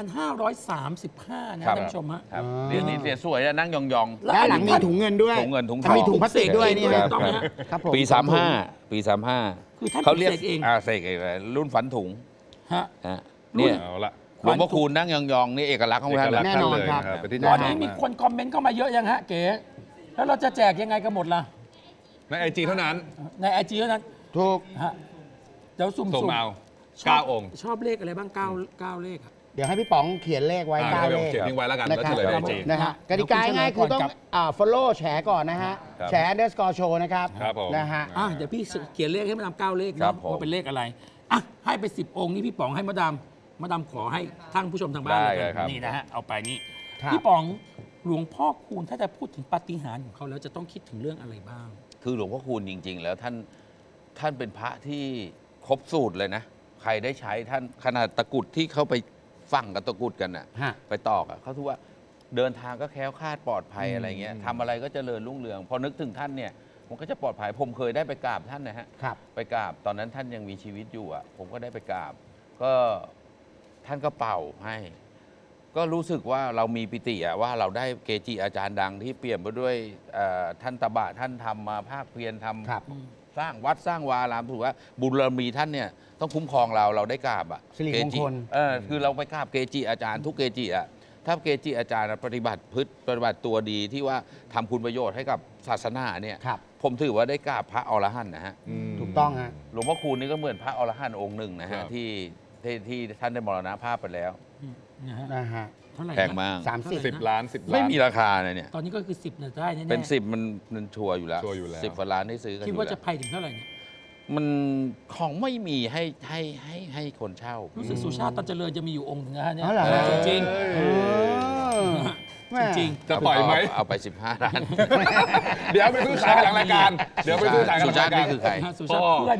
2535 นะท่านผู้ชมฮะครับเหรียญนี้เหรียญสวยนะนั่งยองด้านหลังมีถุงเงินด้วยถุงเงินถุงทองมีถุงพลาสติกด้วยนี่ครัฮะบ ต้องไหมฮะครับผมปี 35 ปี 35 คือท่านเขาเรียกเสกเองเสกเองเลยรุ่นฝันถุงฮะฮะเนี่ยเอาละหลวงพ่อคูณนั่งยองๆนี่เอกลักษณ์ของเอกท่านลักษณ์แน่ท่านนอนเลยครับนะครับเป็นที่ตยออน มนี้รับมีคนคอมเมนต์เข้ามาเยอะยังฮะเก๋แล้วเราจะแจกยังไงกันหมดล่ะในไอจีเท่านั้นในไอจีเท่านั้นถูกฮะเดี๋ยวสุ่มส่งๆมาเอาชอบ 9 องค์ชอบเลขอะไรบ้าง9เลขอะเดี๋ยวให้พี่ป๋องเขียนเลขไว้อ่าเก้าเดี๋เลยวขเขียนทิ้งไว้แล้วกันนะแล้วครับเฉลยในไอจีนะฮะกติกาง่ายๆคือต้องfollow แฉก่อนนะฮะครับแฉ underscore show นะครับครับผมนะฮะเดี๋ยวพี่เขียนเลขให้มาดาม9เลขครัเนาะบผมว่าเป็นเลขอะไรอ่ะให้ไป10 องค์นี่พี่ป๋องให้มาดามขอให้ท่านผู้ชมทางบ้านได้เลยเลยครับนี่นะฮะเอาไปนี่ครับพี่ป๋องหลวงพ่อคูณถ้าจะพูดถึงปาฏิหาริย์ของเขาแล้วจะต้องคิดถึงเรื่องอะไรบ้างคือหลวงพ่อคูณจริง ๆ แล้วท่านเป็นพระที่ครบสูตรเลยนะ ใครได้ใช้ท่านขนาดตะกรุดที่เขาไปฝังกับตะกรุดกันน่ะฮะไปตอกอ่ะเขาถือว่าเดินทางก็แคล้วคลาดปลอดภัยอะไรเงี้ยทำอะไรก็เจริญรุ่งเรือง พอนึกถึงท่านเนี่ยมันก็จะปลอดภัยผมเคยได้ไปกราบท่านนะฮะครับไปกราบตอนนั้นท่านยังมีชีวิตอยู่อ่ะ ผมก็ได้ไปกราบ ก็ท่านก็เป่าให้ ก็รู้สึกว่าเรามีปิติอะว่าเราได้เกจิอาจารย์ดังที่เปี่ยมไปด้วยท่านตบะท่านทำมาภาคเพียรทำครับสร้างวัดสร้างวาอารามถือว่าบุญมีท่านเนี่ยต้องคุ้มครองเราได้กราบอ่ะสิริมงคลคือเราไปกราบเกจิอาจารย์ทุกเกจิอ่ะถ้าเกจิอาจารย์ปฏิบัติปฏิบัติตัวดีที่ว่าทำคุณประโยชน์ให้กับศาสนาเนี่ยครับผมถือว่าได้กราบพระอรหันต์นะฮะถูกต้องฮะหลวงพ่อคูณนี่ก็เหมือนพระอรหันต์องค์หนึ่งนะครัฮะบที่ท่านได้มรณภาพไปแล้วนะฮะนะฮะเท่าไหร่นะแพงมาก 30 10 ล้าน 10 ล้านไม่มีราคาเลยเนี่ยตอนนี้ก็คือ 10เนี่ยได้แน่ๆเป็น 10มันชัวร์อยู่แล้วชัวร์อยู่แล้ว 10 กว่าล้านที่ซื้อกันอคิดยู่ว่าแล้จะวไปถึงเท่าไหร่เนี่ยมันของไม่มีให้คนเช่ารู้สึกสุชาติตันเจริญจะมีอยู่องค์หนึงนะฮะเนี่ยอ๋อเหรอจริงเออแม่ๆจริงจะปล่อยไหมเอาไป 15 ล้านเดี๋ยวไปซื้อขายกันหลังรายการ เดี๋ยวไปซื้อขายกันหสุลังชาติรายการนี่คือใครๆสุชาติเพื่อน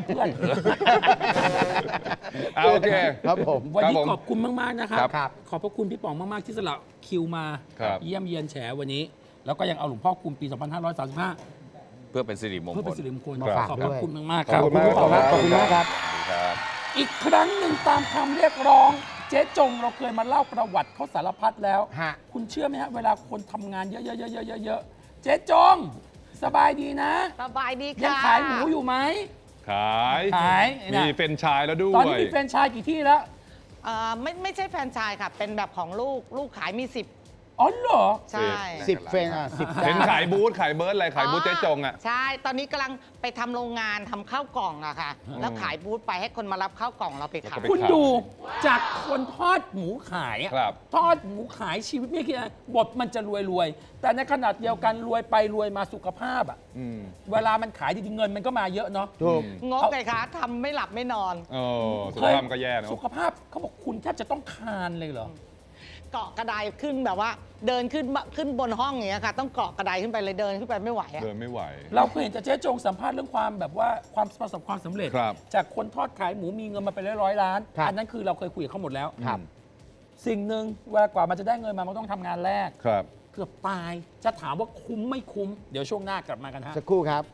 โอเคครับผมวันนี้ครับผมขอบคุณมาก ๆ นะครับครับขอบพระคุณพี่ป๋องมาก ๆ ที่สละคิวมาครับเยี่ยมเยียนแฉวันนี้ แล้วก็ยังเอาหลวงพ่อคูณปี 2535 เพื่อเป็นสิริมงเพื่อคเป็นลสิริมงคลมาฝากขอบด้วยคุณมาก ๆ ครับขอบคุณมากขอบคุณมากครับครับอีกครั้งหนึ่งตามคำเรียกร้องเจ๊จงเราเคยมาเล่าประวัติเขาสารพัดแล้วฮะคุณเชื่อไหมฮะเวลาคนทำงานเยอะๆๆๆๆเจ๊จง สบายดีนะสบายดีค่ะยังขายหมูอยู่ไหมขายขายมีน่ะเฟรนไชายแล้วด้วตอนยนี้มีแฟรนไชส์กี่ที่แล้วไม่ใช่แฟรนไชส์ค่ะ เป็นแบบของลูกขายมี 10 อ๋อเหรอใช่ 10 เฟรน10 เห็นขายบูธขายเบิร์ดอะไรขายบูธเจ๊จงอ่ะใช่ ตอนนี้กำลังไปทำโรงงานทำข้าวกล่องอะค่ะ แล้วขายบูธไปให้คนมารับข้าวกล่องเราไปขายแล้วก็ไปคุณดูจากคนทอดหมูขายอะครับทอดหมูขายชีวิตไม่คิดอะไรบทมันจะรวยๆ แต่ในขนาดเดียวกันรวยไปรวยมาสุขภาพอะอืมเวลามันขายจริงๆเงินมันก็มาเยอะเนาะถูกงกเลยค่ะทำไม่หลับไม่นอนโอ้สุขภาพมันก็แย่เนอะสุขภาพเขาบอกคุณแทบจะต้องคานเลยเหรอเกาะกระไดขึ้นแบบว่า เดินขึ้นบนห้องอย่างเงี้ยค่ะ ต้องเกาะกระไดขึ้นไปเลยเดินขึ้นไปไม่ไหวอะเดินไม่ไหวเราเคยเห็นแต่เจ๊จงสัมภาษณ์เรื่องความแบบว่าความประสบความสำเร็จครับจากคนทอดขายหมูมีเงินมาเป็นร้อยๆล้านครับอันนั้นคือเราเคยคุยกับเขาหมดแล้วครับสิ่งหนึ่งเวลากว่ามันจะได้เงินมามันต้องทำงานแรกครับเกือบตายจะถามว่าคุ้มไม่คุ้ม เดี๋ยวช่วงหน้ากลับมากันฮะสักครู่ครับ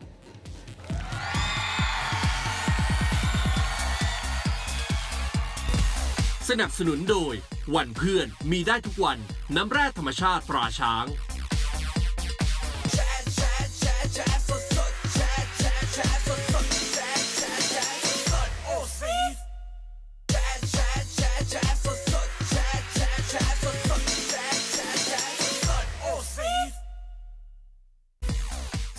สนับสนุนโดยวันเพื่อนมีได้ทุกวันน้ำแร่ธรรมชาติตราช้าง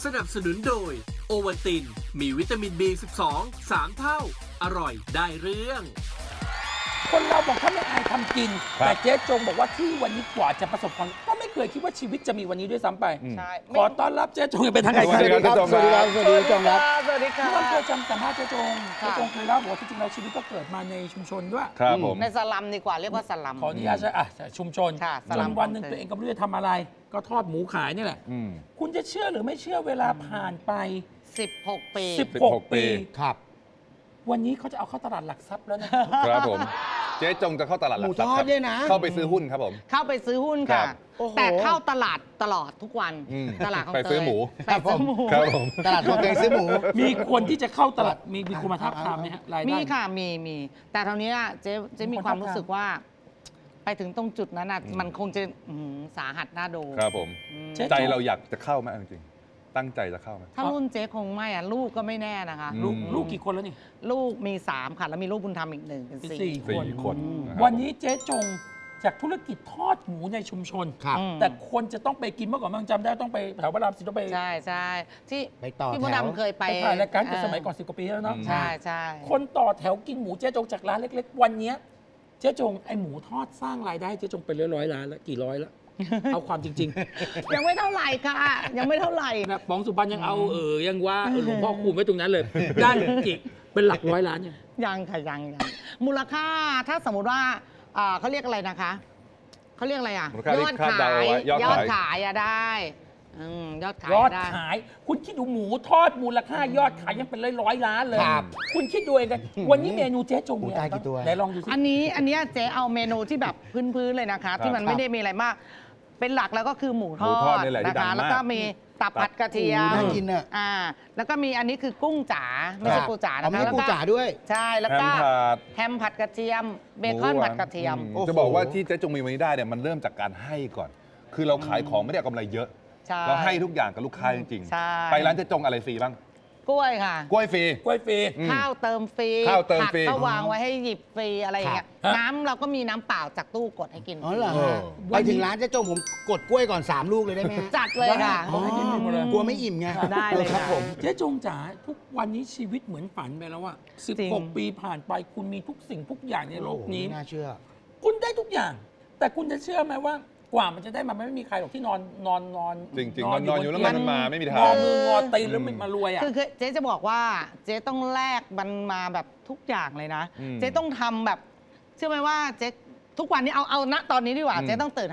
สนับสนุนโดยโอวัลตินมีวิตามิน B12 3 เท่าอร่อยได้เรื่องคนเราบอกถ้าไม่อายทำกินครับแต่เจ๊จงบอกว่าที่วันนี้กว่าจะประสบความก็ไม่เคยคิดว่าชีวิตจะมีวันนี้ด้วยซ้ำไปใช่ขอต้อนรับเจ๊จงอย่างเป็นทางการสวัสดีครับสวัสดีครับสวัสดีครับจงครับสวัสดีค่ะพี่ต้นเคยจำสัมภาษณ์เจ๊จงค่ะเจ๊จงเคยเล่าบอกว่าที่จริงแล้วชีวิตก็เกิดมาในชุมชนด้วยครับผมในสลัมดีกว่าเรียกว่าสลัมขออนุญาตใช่ชุมชนค่ะสจลันมวันหนึ่งของตัวเองก็ไม่รู้จะทำอะไร ก็ทอดหมูขายนี่แหละอืมคุณจะเชื่อหรือไม่เชื่อเวลาผ่านไป 16 ปี 16 ปีครับวันนี้เขาจะเอาเข้าตลาดหลักทรัพย์แล้วนะครับผม เจ๊จงจะเข้าตลาดหลักทรัพย์หมูทอดเนี่ยนะเข้าไปซื้อหุ้นครับผมเข้าไปซื้อหุ้นครัค่ะบโอ้โหแต่เข้าตลาดตลอดทุกวันอืมตลาดของไปซื้อหมูเตยไปซื้อหมูครับผมตลาดของตัวเองซื้อหมูมีคนที่จะเข้าตลาดมีคนมาทับทามไหมฮะรายได้มีค่ะมีแต่เท่านี้เจ๊มีความรู้สึกว่า ไปถึงตรงจุดนั้นน่ะมันคงจะสาหัสน่าดูครับผมเจ๊จงใจเราอยากจะเข้าไหมเอาจริงๆตั้งใจจะเข้าไหมถ้ารุ่นเจ๊คงไม่ลูกก็ไม่แน่นะคะอืมลูกกี่คนแล้วนี่ลูกมี 3 ค่ะ แล้วมีลูกบุญธรรมอีก 1 เป็นเป็น 4 สี่ 4 คนนะครับวันนี้เจ๊จงจากธุรกิจทอดหมูในชุมชนครับแต่คนจะต้องไปกินเมื่อก่อนมันจำได้ต้องไปแถวพระรามสี่ต้องไปใช่ที่ไปต่อพี่มดแถวดำเคยไปไปถ่ายรายการแต่สมัยก่อน10 กว่าปีแล้วเนาะใช่ใช่คนต่อแถวกินหมูเจ๊จงจากร้านเล็กๆ วันเนี้ยเจ๊จงไอหมูทอดสร้างรายได้ให้เจ๊จงเป็นร้อยๆล้านแล้วกี่ร้อยแล้ว เอาความจริงยังไม่เท่าไหร่ค่ะ ยังไม่เท่าไหร่ๆนะป๋องสุพรรณยังเอายังว่าหลวงพ่อคูณไว้ตรงนั้นเลยด้านอีกเป็นหลักร้อยล้านยังยังค่ะยังมูลค่าถ้าสมมติว่าเขาเรียกอะไรนะคะเขาเรียกอะไรอ่ะมูลค่าที่คาดเดาเอาไว้ยอดขายขายอะได้ยอดขายยอดได้ขาย คุณคิดดูหมูทอดมูลค่ายอดขายยังเป็นร้อยล้านเลยครับคุณคิดดูเองกันวันนี้เมนูเจ๊จงหมูตายกี่ตัวไหนลองดูสิอันนี้เจ๊เอาเมนูที่แบบพื้นๆเลยนะคะ ที่มันไม่ได้มีอะไรมาก เป็นหลักแล้วก็คือหมูทหมูอทอดดนี่แหละที่นะดังคะมากแล้วก็มีตับผัดกระเทียมน่ากินอะแล้วก็มีอันนี้คือกุ้งจ๋าไม่ใช่ปูจ๋าเอานะไม่คะใช่ปูจ๋าด้วยใช่แล้วแฮก็มผัดแฮมผัดกระเทียมเบคอนผัดกระเทียมอืโอ้โหจะบอกว่าที่เจ๊จงมีวันนี้ได้เนี่ยมันเริ่มจากการให้ก่อน คือเราขายของไม่ได้เอากำไรเยอะใช่เราให้ทุกอย่างกับลูกค้าจริงใช่ไปร้านเจ๊จงอะไรฟรีบ้างกล้วยค่ะกล้วยฟรีกล้วยฟรีอืมข้าวเติมฟรีข้าวเติมผักฟรีก็วางไว้ให้หยิบฟรีอะไรอย่างเงี้ยครับน้ำเราก็มีน้ำเปล่าจากตู้กดให้กินอ๋อเหรอเออฮะไปถึงร้านเจ๊จงผมกดกล้วยก่อน 3 ลูกเลยได้ไหมฮะจัดเลยค่ะอ๋อกลัวไม่อิ่มไงได้เลยครับค่ะผมเจ๊จงจ๋าทุกวันนี้ชีวิตเหมือนฝันไปแล้วอะจริง 16 ปีผ่านไปคุณมีทุกสิ่งทุกอย่างในโลกนี้น่าเชื่อคุณได้ทุกอย่าง แต่คุณจะเชื่อไหมว่ากว่ามันจะได้มามันไม่มีใครหรอกที่นอนจริงๆนอนอยู่แล้วเงินมันมาไม่มีทางงอมืองอตีนแล้วมันมารวยอะคือเจ๊จะบอกว่าเจ๊ต้องแลกมันมาแบบทุกอย่างเลยนะอืมเจ๊ต้องทำแบบเชื่อไหมว่าเจ๊ทุกวันนี้เอาณตอนนี้ดีกว่าอืมเจ๊ต้องตื่น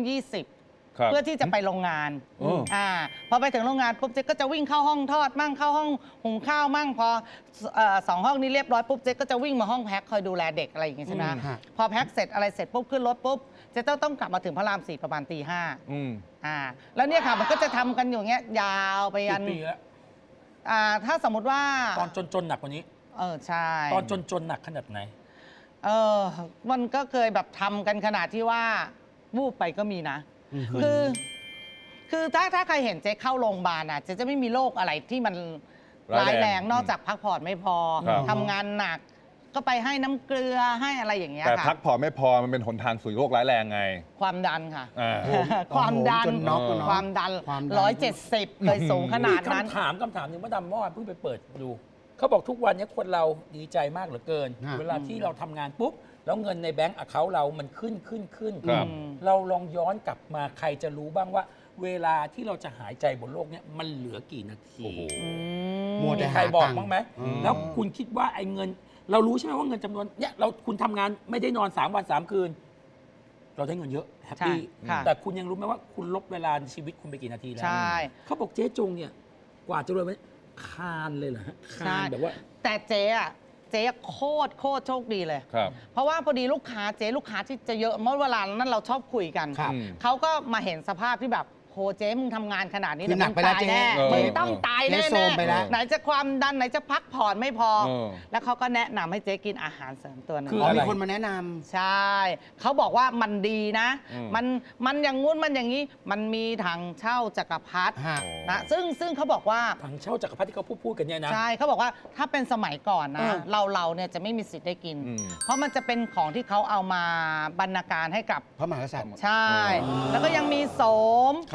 5:20 ครับเพื่อที่จะไปโรงงานโอ้พอไปถึงโรงงานปุ๊บเจ๊ก็จะวิ่งเข้าห้องทอดมั่งเข้าห้องหุงข้าวมั่งพอสองห้องนี้เรียบร้อยปุ๊บเจ๊ก็จะวิ่งมาห้องแพ็คคอยดูแลเด็กอะไรอย่างงี้ใช่ไหมฮะพอแพ็คเสร็จอะไรเสร็จปุ๊บขึ้นรถปุ๊บเจ๊ต้องกลับมาถึงพระราม 4ประมาณตีอืม 5แล้วเนี่ยค่ะมันก็จะทำกันอยู่อย่างเงี้ยยาวไปยันกี่ปีแล้วถ้าสมมติว่าตอนจนๆหนักกว่านี้ใช่ตอนจนๆหนักขนาดไหนมันก็เคยแบบทำกันขนาดที่ว่าวูบไปก็มีนะ คือถ้าใครเห็นเจ๊เข้าโรงพยาบาลอ่ะเจ๊จะไม่มีโรคอะไรที่มันร้ายแรงนอกจากพักผ่อนไม่พอครับทำงานหนัก ก็ไปให้น้ำเกลือให้อะไรอย่างเงี้ยแต่ค่ะพักผ่อนไม่พอมันเป็นหนทางสู่โรคร้ายแรงไงความดันค่ะอ่าความดันจนน็อกอะเนาะความดันความดัน 170เลยสูงขนาดนั้นคำถามหนึ่งว่าดำเมื่อวานเพิ่งไปเปิดดู เขาบอกทุกวันนี้คนเราดีใจมากเหลือเกินฮะเวลาที่เราทำงานปุ๊บ แล้วเงินในแบงก์อะเคาท์เรามันขึ้นครับเราลองย้อนกลับมาใครจะรู้บ้างว่า เวลาที่เราจะหายใจบนโลกเนี้ยมันเหลือกี่นาทีโอ้โหมัวแต่มีใครหาบอกตังค์บ้างไหมแล้วคุณคิดว่าไอ้เงิน เรารู้ใช่ไหมว่าเงินจำนวนเนี่ยคุณทำงานไม่ได้นอน3 วัน 3 คืน เราได้เงินเยอะแฮปปี้ใช่ค่ะแต่คุณยังรู้ไหมว่าคุณลบเวลาชีวิตคุณไปกี่นาทีแล้วใช่เขาบอกเจ๊จงเนี่ยกว่าจะรวยไหมคานเลยเหรอฮะคานแบบว่าแต่เจ๊โคตรโชคดีเลยครับเพราะว่าพอดีลูกค้าที่จะเยอะเมื่อเวลานั้นเราชอบคุยกันครับเขาก็มาเห็นสภาพที่แบบโหเจ๊มึงทำงานขนาดนี้คือหนักไปแล้วมึงตายแน่เจ๊มึงต้องตายแน่เจ๊โซมไปแล้วไหนจะความดันไหนจะพักผ่อนไม่พอเออแล้วเขาก็แนะนำให้เจ๊กินอาหารเสริมตัวหนึงคืออ๋ออะไรมีคนมาแนะนำใช่ เขาบอกว่ามันดีนะอืมมันอย่างงู้นมันอย่างนี้ มันมีถังเช่าจักรพรรดิฮะนะซึ่งเขาบอกว่าถังเช่าจักรพรรดิที่เขาพูดกันเนี่ยนะใช่เขาบอกว่าถ้าเป็นสมัยก่อนนะเออเราเนี่ยจะไม่มีสิทธิ์ได้กินอืมเพราะมันจะเป็นของที่เขาเอามาบรรณาการให้กับพระมหากษัตริย์ใช่ แล้วก็ยังมีโสมครับ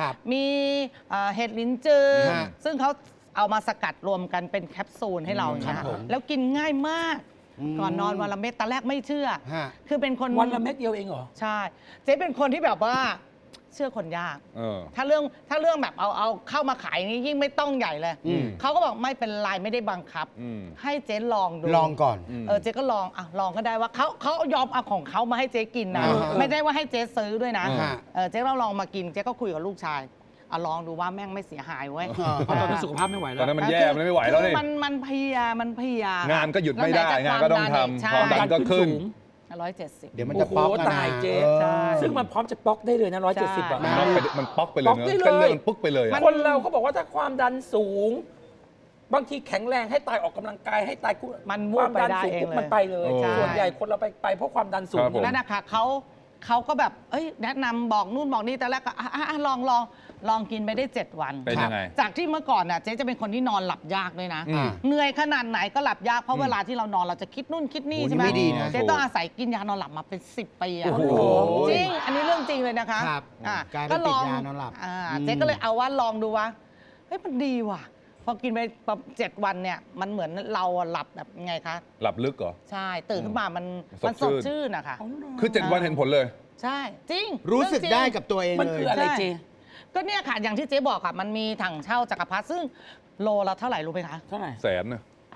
มีเห็ดลิ้นจือฮะซึ่งเขาเอามาสกัดรวมกันเป็นแคปซูลให้เราอย่างเงี้ยครับผมแล้วกินง่ายมาก ก่อนนอนวันละเม็ดตอนแรกไม่เชื่อฮะคือเป็นคนวันละเม็ดเดียวเองเหรอใช่เจ๊เป็นคนที่แบบว่าเชื่อคนยาก ถ้าเรื่องแบบเอาเข้ามาขายนี่ยิ่งไม่ต้องใหญ่เลยเขาก็บอกไม่เป็นไรไม่ได้บังคับ ให้เจ๊ลองดูลองก่อนเจ๊ก็ลองลองก็ได้ว่าเขายอมเอาของเขามาให้เจ๊กินนะไม่ได้ว่าให้เจ๊ซื้อด้วยนะเจ๊ลองมากินเจ๊ก็คุยกับลูกชายลองดูว่าแม่งไม่เสียหายเว้ยเพราะตอนนั้นสุขภาพไม่ไหวตแล้อวนนั้นมันแย่มันไม่ไหวแล้วนี่มันเพลียงานก็หยุดไม่ได้งานก็ต้องทำความดันก็ขึ้น 170 เดี๋ยวมันโอ้จะโหป๊อกนะตายเจ๊ใช่ซึ่งมันพร้อมจะป๊อกได้เลยนะ170 อ่ะใช่มันป๊อกไปเลยป๊อกเนอะได้เลยเส้นเลือดมันปุ๊กไปเลยอะคนเราเขาบอกว่าถ้าความดันสูง บางทีแข็งแรงให้ตายออกกำลังกายให้ตายมันวูคบวามดันไปได้สูงเองปุ๊บเลยมันไปเลยโอ้ส่วนใหญ่คนเราไปเพราะความดันสูงครับผมนั่นนะคะเขาก็แบบแนะนำบอกนู่นบอกนี่แต่แรกก็ลองกินไปได้ 7 วันเป็นยังไงจากที่เมื่อก่อนน่ะเจ๊จะเป็นคนที่นอนหลับยากด้วยนะ เหนื่อยขนาดไหนก็หลับยากเพราะเวลาที่เรานอนเราจะคิดนู่นคิดนี่โอ้ใช่ไหมนี่ไม่ดีนะเจ๊ต้องอาศัยกินยานอนหลับมาเป็น10 ปีอะโอ้โหจริงอันนี้เรื่องจริงเลยนะคะครับอ่ะกลายเป็นติดยานอนหลับเจ๊ก็เลยเอาว่าลองดูว่าเฮ้ยมันดีว่ะพอกินไป7 วันเนี่ยมันเหมือนเราหลับแบบไงคะหลับลึกเหรอใช่ตื่นขึ้นมามันสดชื่นสดชื่นนะคะคือ 7 วันเห็นผลเลยใช่จริงรู้สึกเองจงได้กับตัวเองมันเลคืยออะไรเจก็เนี่ยค่ะอย่างที่เจ๊บอกค่ะมันมีถังเช่าจักรพรรดิซึ่งโลละเท่าไหร่รู้ไหมคะเท่าไหร่แสนนะ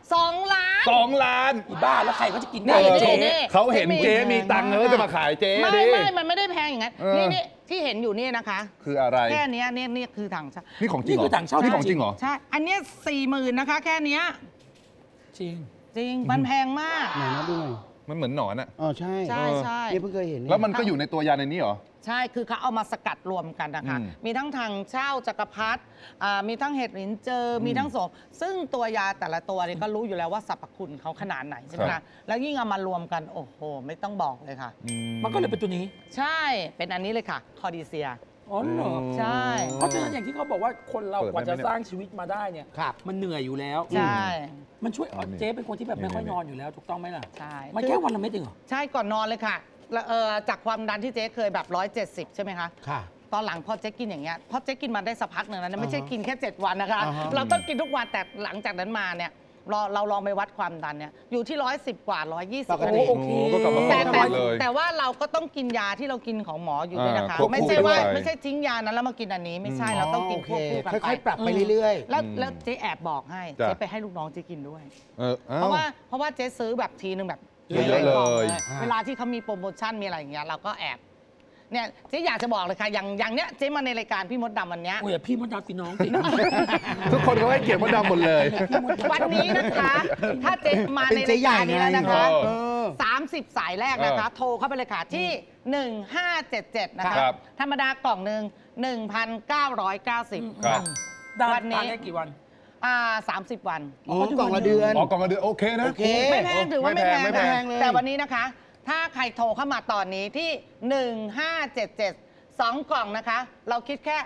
2 ล้าน 2 ล้านอีบ้าแล้วใครเขาจะกินได้นี่เจนี่เขาเห็นเจ๊มีตังค์เขาจะมาขายเจ๊ไม่ดิมันไม่ได้แพงอย่างนั้นเออนี่ที่เห็นอยู่นี่นะคะคืออะไรแค่เนี้ยนี่คือถังเช่านี่ของจริงเหรอนี่คือถังเช่านี่ของจริงเหรอใช่อันเนี้ย40,000นะคะแค่เนี้ยจริงจริงมันแพงมากไหนนะดูหน่อยมันเหมือนหนอนอะอ๋อใช่ใช่ใช่นี่เพิ่งเคยเห็นแล้วมันก็อยู่ในตัวยาในนี้เหรอใช่ คือเขาเอามาสกัดรวมกันนะคะ มีทั้งทางเช่าจักรพรรดิมีทั้งเห็ดหลินเจอ มีทั้งโสมซึ่งตัวยาแต่ละตัวเนี่ยก็รู้อยู่แล้วว่าสรรพคุณเขาขนาดไหนใช่ไหมครัคะบแล้วยิ่งเอามารวมกัน โอ้โห ไม่ต้องบอกเลยค่ะมันก็เลยเป็นตัวนี้ใช่ เป็นอันนี้เลยค่ะ คอดีเซียอ๋อเหรอใช่เพราะฉะนั้นอย่างที่เขาบอกว่าคนเราเปิดกว่าได้จะไหมเนี่ยสร้างชีวิตมาได้เนี่ยครับมันเหนื่อยอยู่แล้วใช่มันช่วยเจ๊เป็นคนที่แบบไม่ค่อยนอนอยู่แล้วถูกต้องไหมล่ะใช่มันแค่วันละเม็ดเองเหรอใช่ ก่อนนอนเลยค่ะแล้วจากความดันที่เจ๊เคยแบบ170ใช่ไหมคะค่ะตอนหลังพอเจ๊กินอย่างเงี้ยพอเจ๊กินมาได้สักพักหนึ่งแล้วนะไม่ใช่กินแค่ 7 วันนะคะอ่าฮะเราต้องกินทุกวันแต่หลังจากนั้นมาเนี่ยเราลองไปวัดความดันเนี่ยอยู่ที่110 กว่า 120 ปกติโอเคก็กลับมาปแต่กแต่ติเลยแต่ว่าเราก็ต้องกินยาที่เรากินของหมออยู่ด้วยนะคะควบคู่ไม่ใช่ว่าไปด้วยไม่ใช่ทิ้งยานั้นแล้วมากินอันนี้ไม่ใช่เราต้องกินควบคู่กันไปค่อยๆ ปรับไปเรื่อยแล้วเจ๊แอบบอกให้จ้ะเจ๊ไปให้ลูกน้องเจ๊กินด้วยอ้เพราะว่าเจ๊ซื้อแบบทีนึงแบบเยอะๆเลยกองอ่าเวลาที่เขามีโปรโมชั่นมีอะไรอย่างเงี้ยเราก็แอบเนี่ยเจ๊อยากจะบอกเลยค่ะอย่างเนี้ยเจ๊มาในรายการพี่มดดำวันเนี้ยโอ้ยพี่มดดำสิน้องสิทุกคนเขาให้เกียรติมดดำหมดเลยวันนี้นะคะ ถ้าเจ๊มาในเป็นเจ๊รายใหญ่การนี้แล้วนะคะเออ 30 สายแรกนะคะ โทรเข้าไปเลยค่ะที่ 1577 นะคะครับธรรมดากล่องหนึ่ง1,990 ครับได้วันนี้ทานได้กี่วัน 30 วันๆอ๋อกล่องละเดือนอ๋อกล่องละเดือนโอเคนะโอเคไม่แพงถือว่าไม่แพงไม่แพงค่ะแต่วันนี้นะคะ ถ้าใครโทรเข้ามาตอนนี้ที่ 1577 2 กล่องนะคะ เราคิดแค่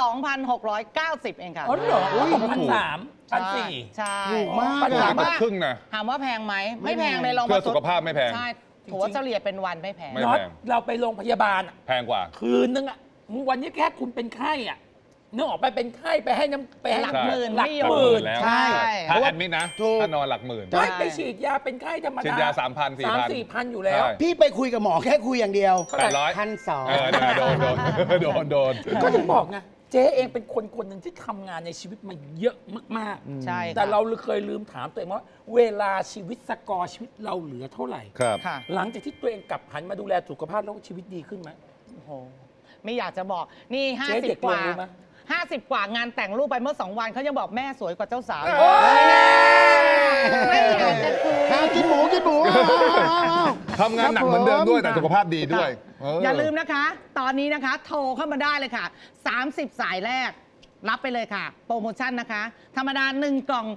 2,690 เองค่ะอ๋อเหรอ1,300 1,400 ใช่ถูกมากปัญหาถามมันว่าครึ่งนะถามว่าแพงไหม ไม่แพงเลยลองเพื่มาอสุขภาพไม่แพงใช่ถัวเฉลี่ยเป็นวันไม่แพงไม่น็อตแพงเราไปโรงพยาบาลอะแพงกว่าคืนนึงอ่ะวันนี้แค่คุณเป็นไข้อ่ะนึกออกไปเป็นไข้ไปให้น้ำไปให้หลักหมื่นหลักไม่อยู่หมื่นแล้วใช่ถ้าแอดมิดนะถูกถ้านอนหลักหมื่นไม่ไปฉีดยาเป็นไข้ธรรมดาฉีดยา3,000 4,000 3-4,000 อยู่แล้วใช่พี่ไปคุยกับหมอแค่คุยอย่างเดียวเท่าไหร่ 800 1,200 โดนก็ถึงบอกไงเจ๊เองเป็นคนหนึ่งที่ทำงานในชีวิตมาเยอะมากใช่ๆค่ะแต่เราเคยลืมถามตัวเองว่า เวลาชีวิตสกอร์ชีวิตเราเหลือเท่าไหร่ครับค่ะหลังจากที่ตัวเองกลับหันมาดูแลสุขภาพแล้วชีวิตดีขึ้นไหมโอ้โหไม่อยากจะบอกนี่เจ๊เด็ก 50 กว่าลงรู้ไหม 50 กว่างานแต่งรูปไปเมื่อ 2 วันเขายังบอกแม่สวยกว่าเจ้าสาวอยู่ไม่อยากจะคุยกินหมูเอาทำงานหนักเหมือนเดิมด้วยแต่สุขภาพดีด้วยเอย่าลืมนะคะ ตอนนี้นะคะ โทรเข้ามาได้เลยค่ะ 30 สายแรก รับไปเลยค่ะ โปรโมชั่นนะคะ ธรรมดา 1 กล่อง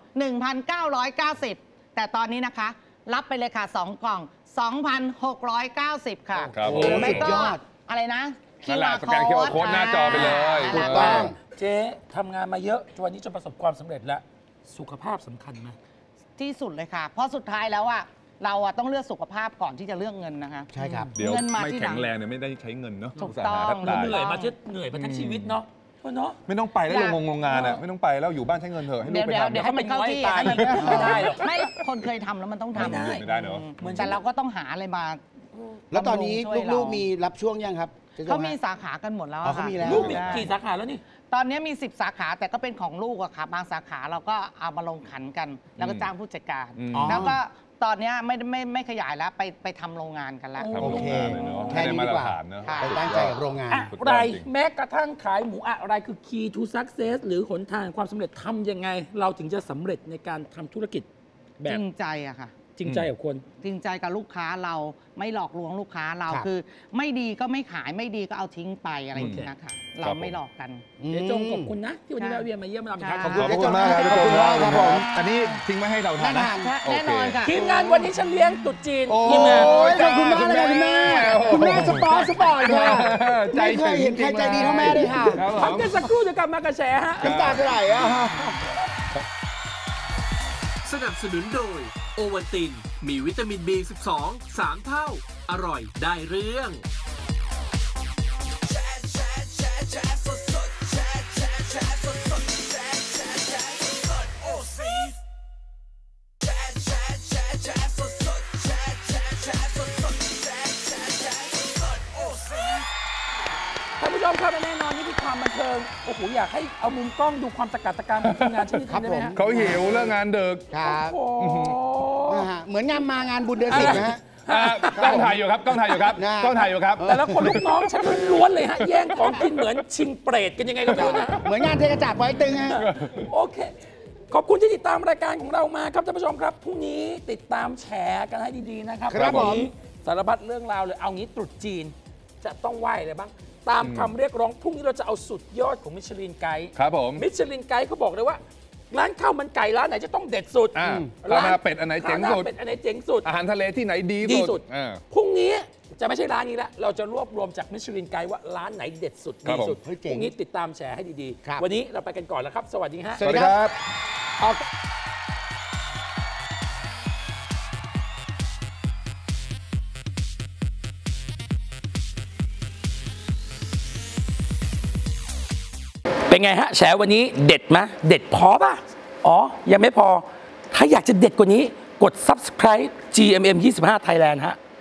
1,990 แต่ตอนนี้นะคะ รับไปเลยค่ะ 2 กล่อง 2,690 ค่ะครับโอ้หรือไม่สุดก็ยอดอะไรนะนั่นแหละสแกน QR code หน้าจอไปเลยถูกต้ต้ออง งเจ๊ทำงานมาเยอะจนวันนี้จนประสบความสำเร็จแล้ว สุขภาพสำคัญไหมที่สุดเลยค่ะ เพราะสุดท้ายแล้วอะเราอะต้องเลือกสุขภาพก่อนที่จะเลือกเงินนะคะใช่ครับเดี๋ยวเงินมาไม่ที่หลังแข็งแรงเนี่ยไม่ได้ใช้เงินเนาะถูกต้องสาหาแทบตายเหนื่อยมาทั้งชีวิตเนาะเนาะไม่ต้องไปแล้วโรงงานอ่ะไม่ต้องไปแล้วอยู่บ้านใช้เงินเถอะให้ลูกไปทำเดี๋ยวให้มันเข้าที่ให้มันไม่ได้หรอกไม่คนเคยทำแล้วมันต้องทำไม่ได้เนอะแต่เราก็ต้องหาอะไรมาแล้วตอนนี้ช่วยเราลูกๆมีรับช่วงยังครับจ๊เขาฮะมีสาขากันหมดแล้วอ๋อเขามีแล้วลูกมีกี่สาขาแล้วนี่ตอนนี้มี 10 สาขาแต่ก็เป็นของลูกอะค่ะบางสาขาเราก็เอามาลงขันกัน แล้วก็จ้างผู้จัดการ แล้วก็ตอนนี้ไม่ขยายแล้วไปทำโรงงานกันแล้วทำโอโรงเคงานเลยเนาะแค่นี้ดีกว่าให้ได้มาตรฐานเนอะค่ะไปตั้งใจกับโรงงานอะไรแม้กระทั่งขายหมูอะไรคือ key to success หรือหนทางความสำเร็จทำยังไง เราถึงจะสำเร็จในการทำธุรกิจแบจบริงใจอะค่ะจริงใจกับคนจริงใจกับลูกค้าเราไม่หลอกลวงลูกค้าเราครับคือ ไม่ดีก็ไม่ขายไม่ดีก็เอาทิ้งไปอะไรอย่างเงี้ยค่ะเราไม่หลอกกันเดี๋ยวจงขอบคุณนะ ที่วันนี้แวะเวียนมาเยี่ยมเราอีกครั้งค่ะขอบคุณมากครับทุกคนครับผมอันนี้ทิ้งไว้ให้เราทานนะแน่นอนค่ะทีมงานวันนี้ฉันเลี้ยงตุ๊จีนโอ้ทีมงานยขอบคุณมากเลยค่ะคุณแม่คุณแม่สปอร์ตค่ะใจไม่เคยเห็นใครใจดีเท่าแม่เลยค่ะครับผมพักกันสักครู่จะกลับมากระแสฮะน้ำตาจะไหลอ่ะสนับสนุนโดยโอวัลตินมีวิตามิน B12 3 เท่า อร่อยได้เรื่องท่านผู้ชมครับและแน่นอนนี่คือความบันเทิงโอ้โหอยากให้เอามุมกล้องดูความตะการตะการของทีมงานชนิดนี้ได้ไหมฮะเขาหิวเรื่องงานดึกครับโอ้โหนะฮะเหมือนงานมางานบุญเดือนสิบนะฮะกล้องถ่ายอยู่ครับกล้องถ่ายอยู่ครับนะกล้องถ่ายอยู่ครับแต่ละคนลูกน้องฉันล้วนเลยฮะแย่งของกินเหมือนชิงเปรตกันยังไงก็ไม่รู้นะเหมือนงานเทกระจาดไว้ตึงฮะโอเค ขอบคุณที่ติดตามรายการของเรามาครับท่านผู้ชมครับพรุ่งนี้ติดตามแฉกันให้ดีๆนะครับครับวันนี้สารพัดเรื่องราวเลยเอางี้ตรุษจีนจะต้องไหว้อะไรบ้าง ตามคำเรียกร้องพรุ่งนี้เราจะเอาสุดยอดของมิชลินไกด์ครับผมมิชลินไกด์เขาบอกเลยว่า ร้านข้าวมันไก่ร้านไหนจะต้องเด็ดสุดอ่าข้าวหน้าเป็ดอันไหนเจ๋งสุดข้าวหน้าเป็ดอันไหนเจ๋งสุดอาหารทะเลที่ไหนดีดีสุสุดดๆพรุ่งนี้จะไม่ใช่ร้านนี้แล้วเราจะรวบรวมจากมิชลินไกด์ว่าร้านไหนเด็ดสุดครัดีบผมสุดเฮ้ยพเจ๋งรุ่งนี้ติดตามแชร์ให้ดีครับๆวันนี้เราไปกันก่อนแล้วครับ สวัสดีฮะสวัสดีครับออกเป็นไงฮะแฉวันนี้เด็ดไหมเด็ดพอป่ะ อ๋อ ยังไม่พอ ถ้าอยากจะเด็ดกว่านี้กด subscribe GMM 25 Thailand ฮะ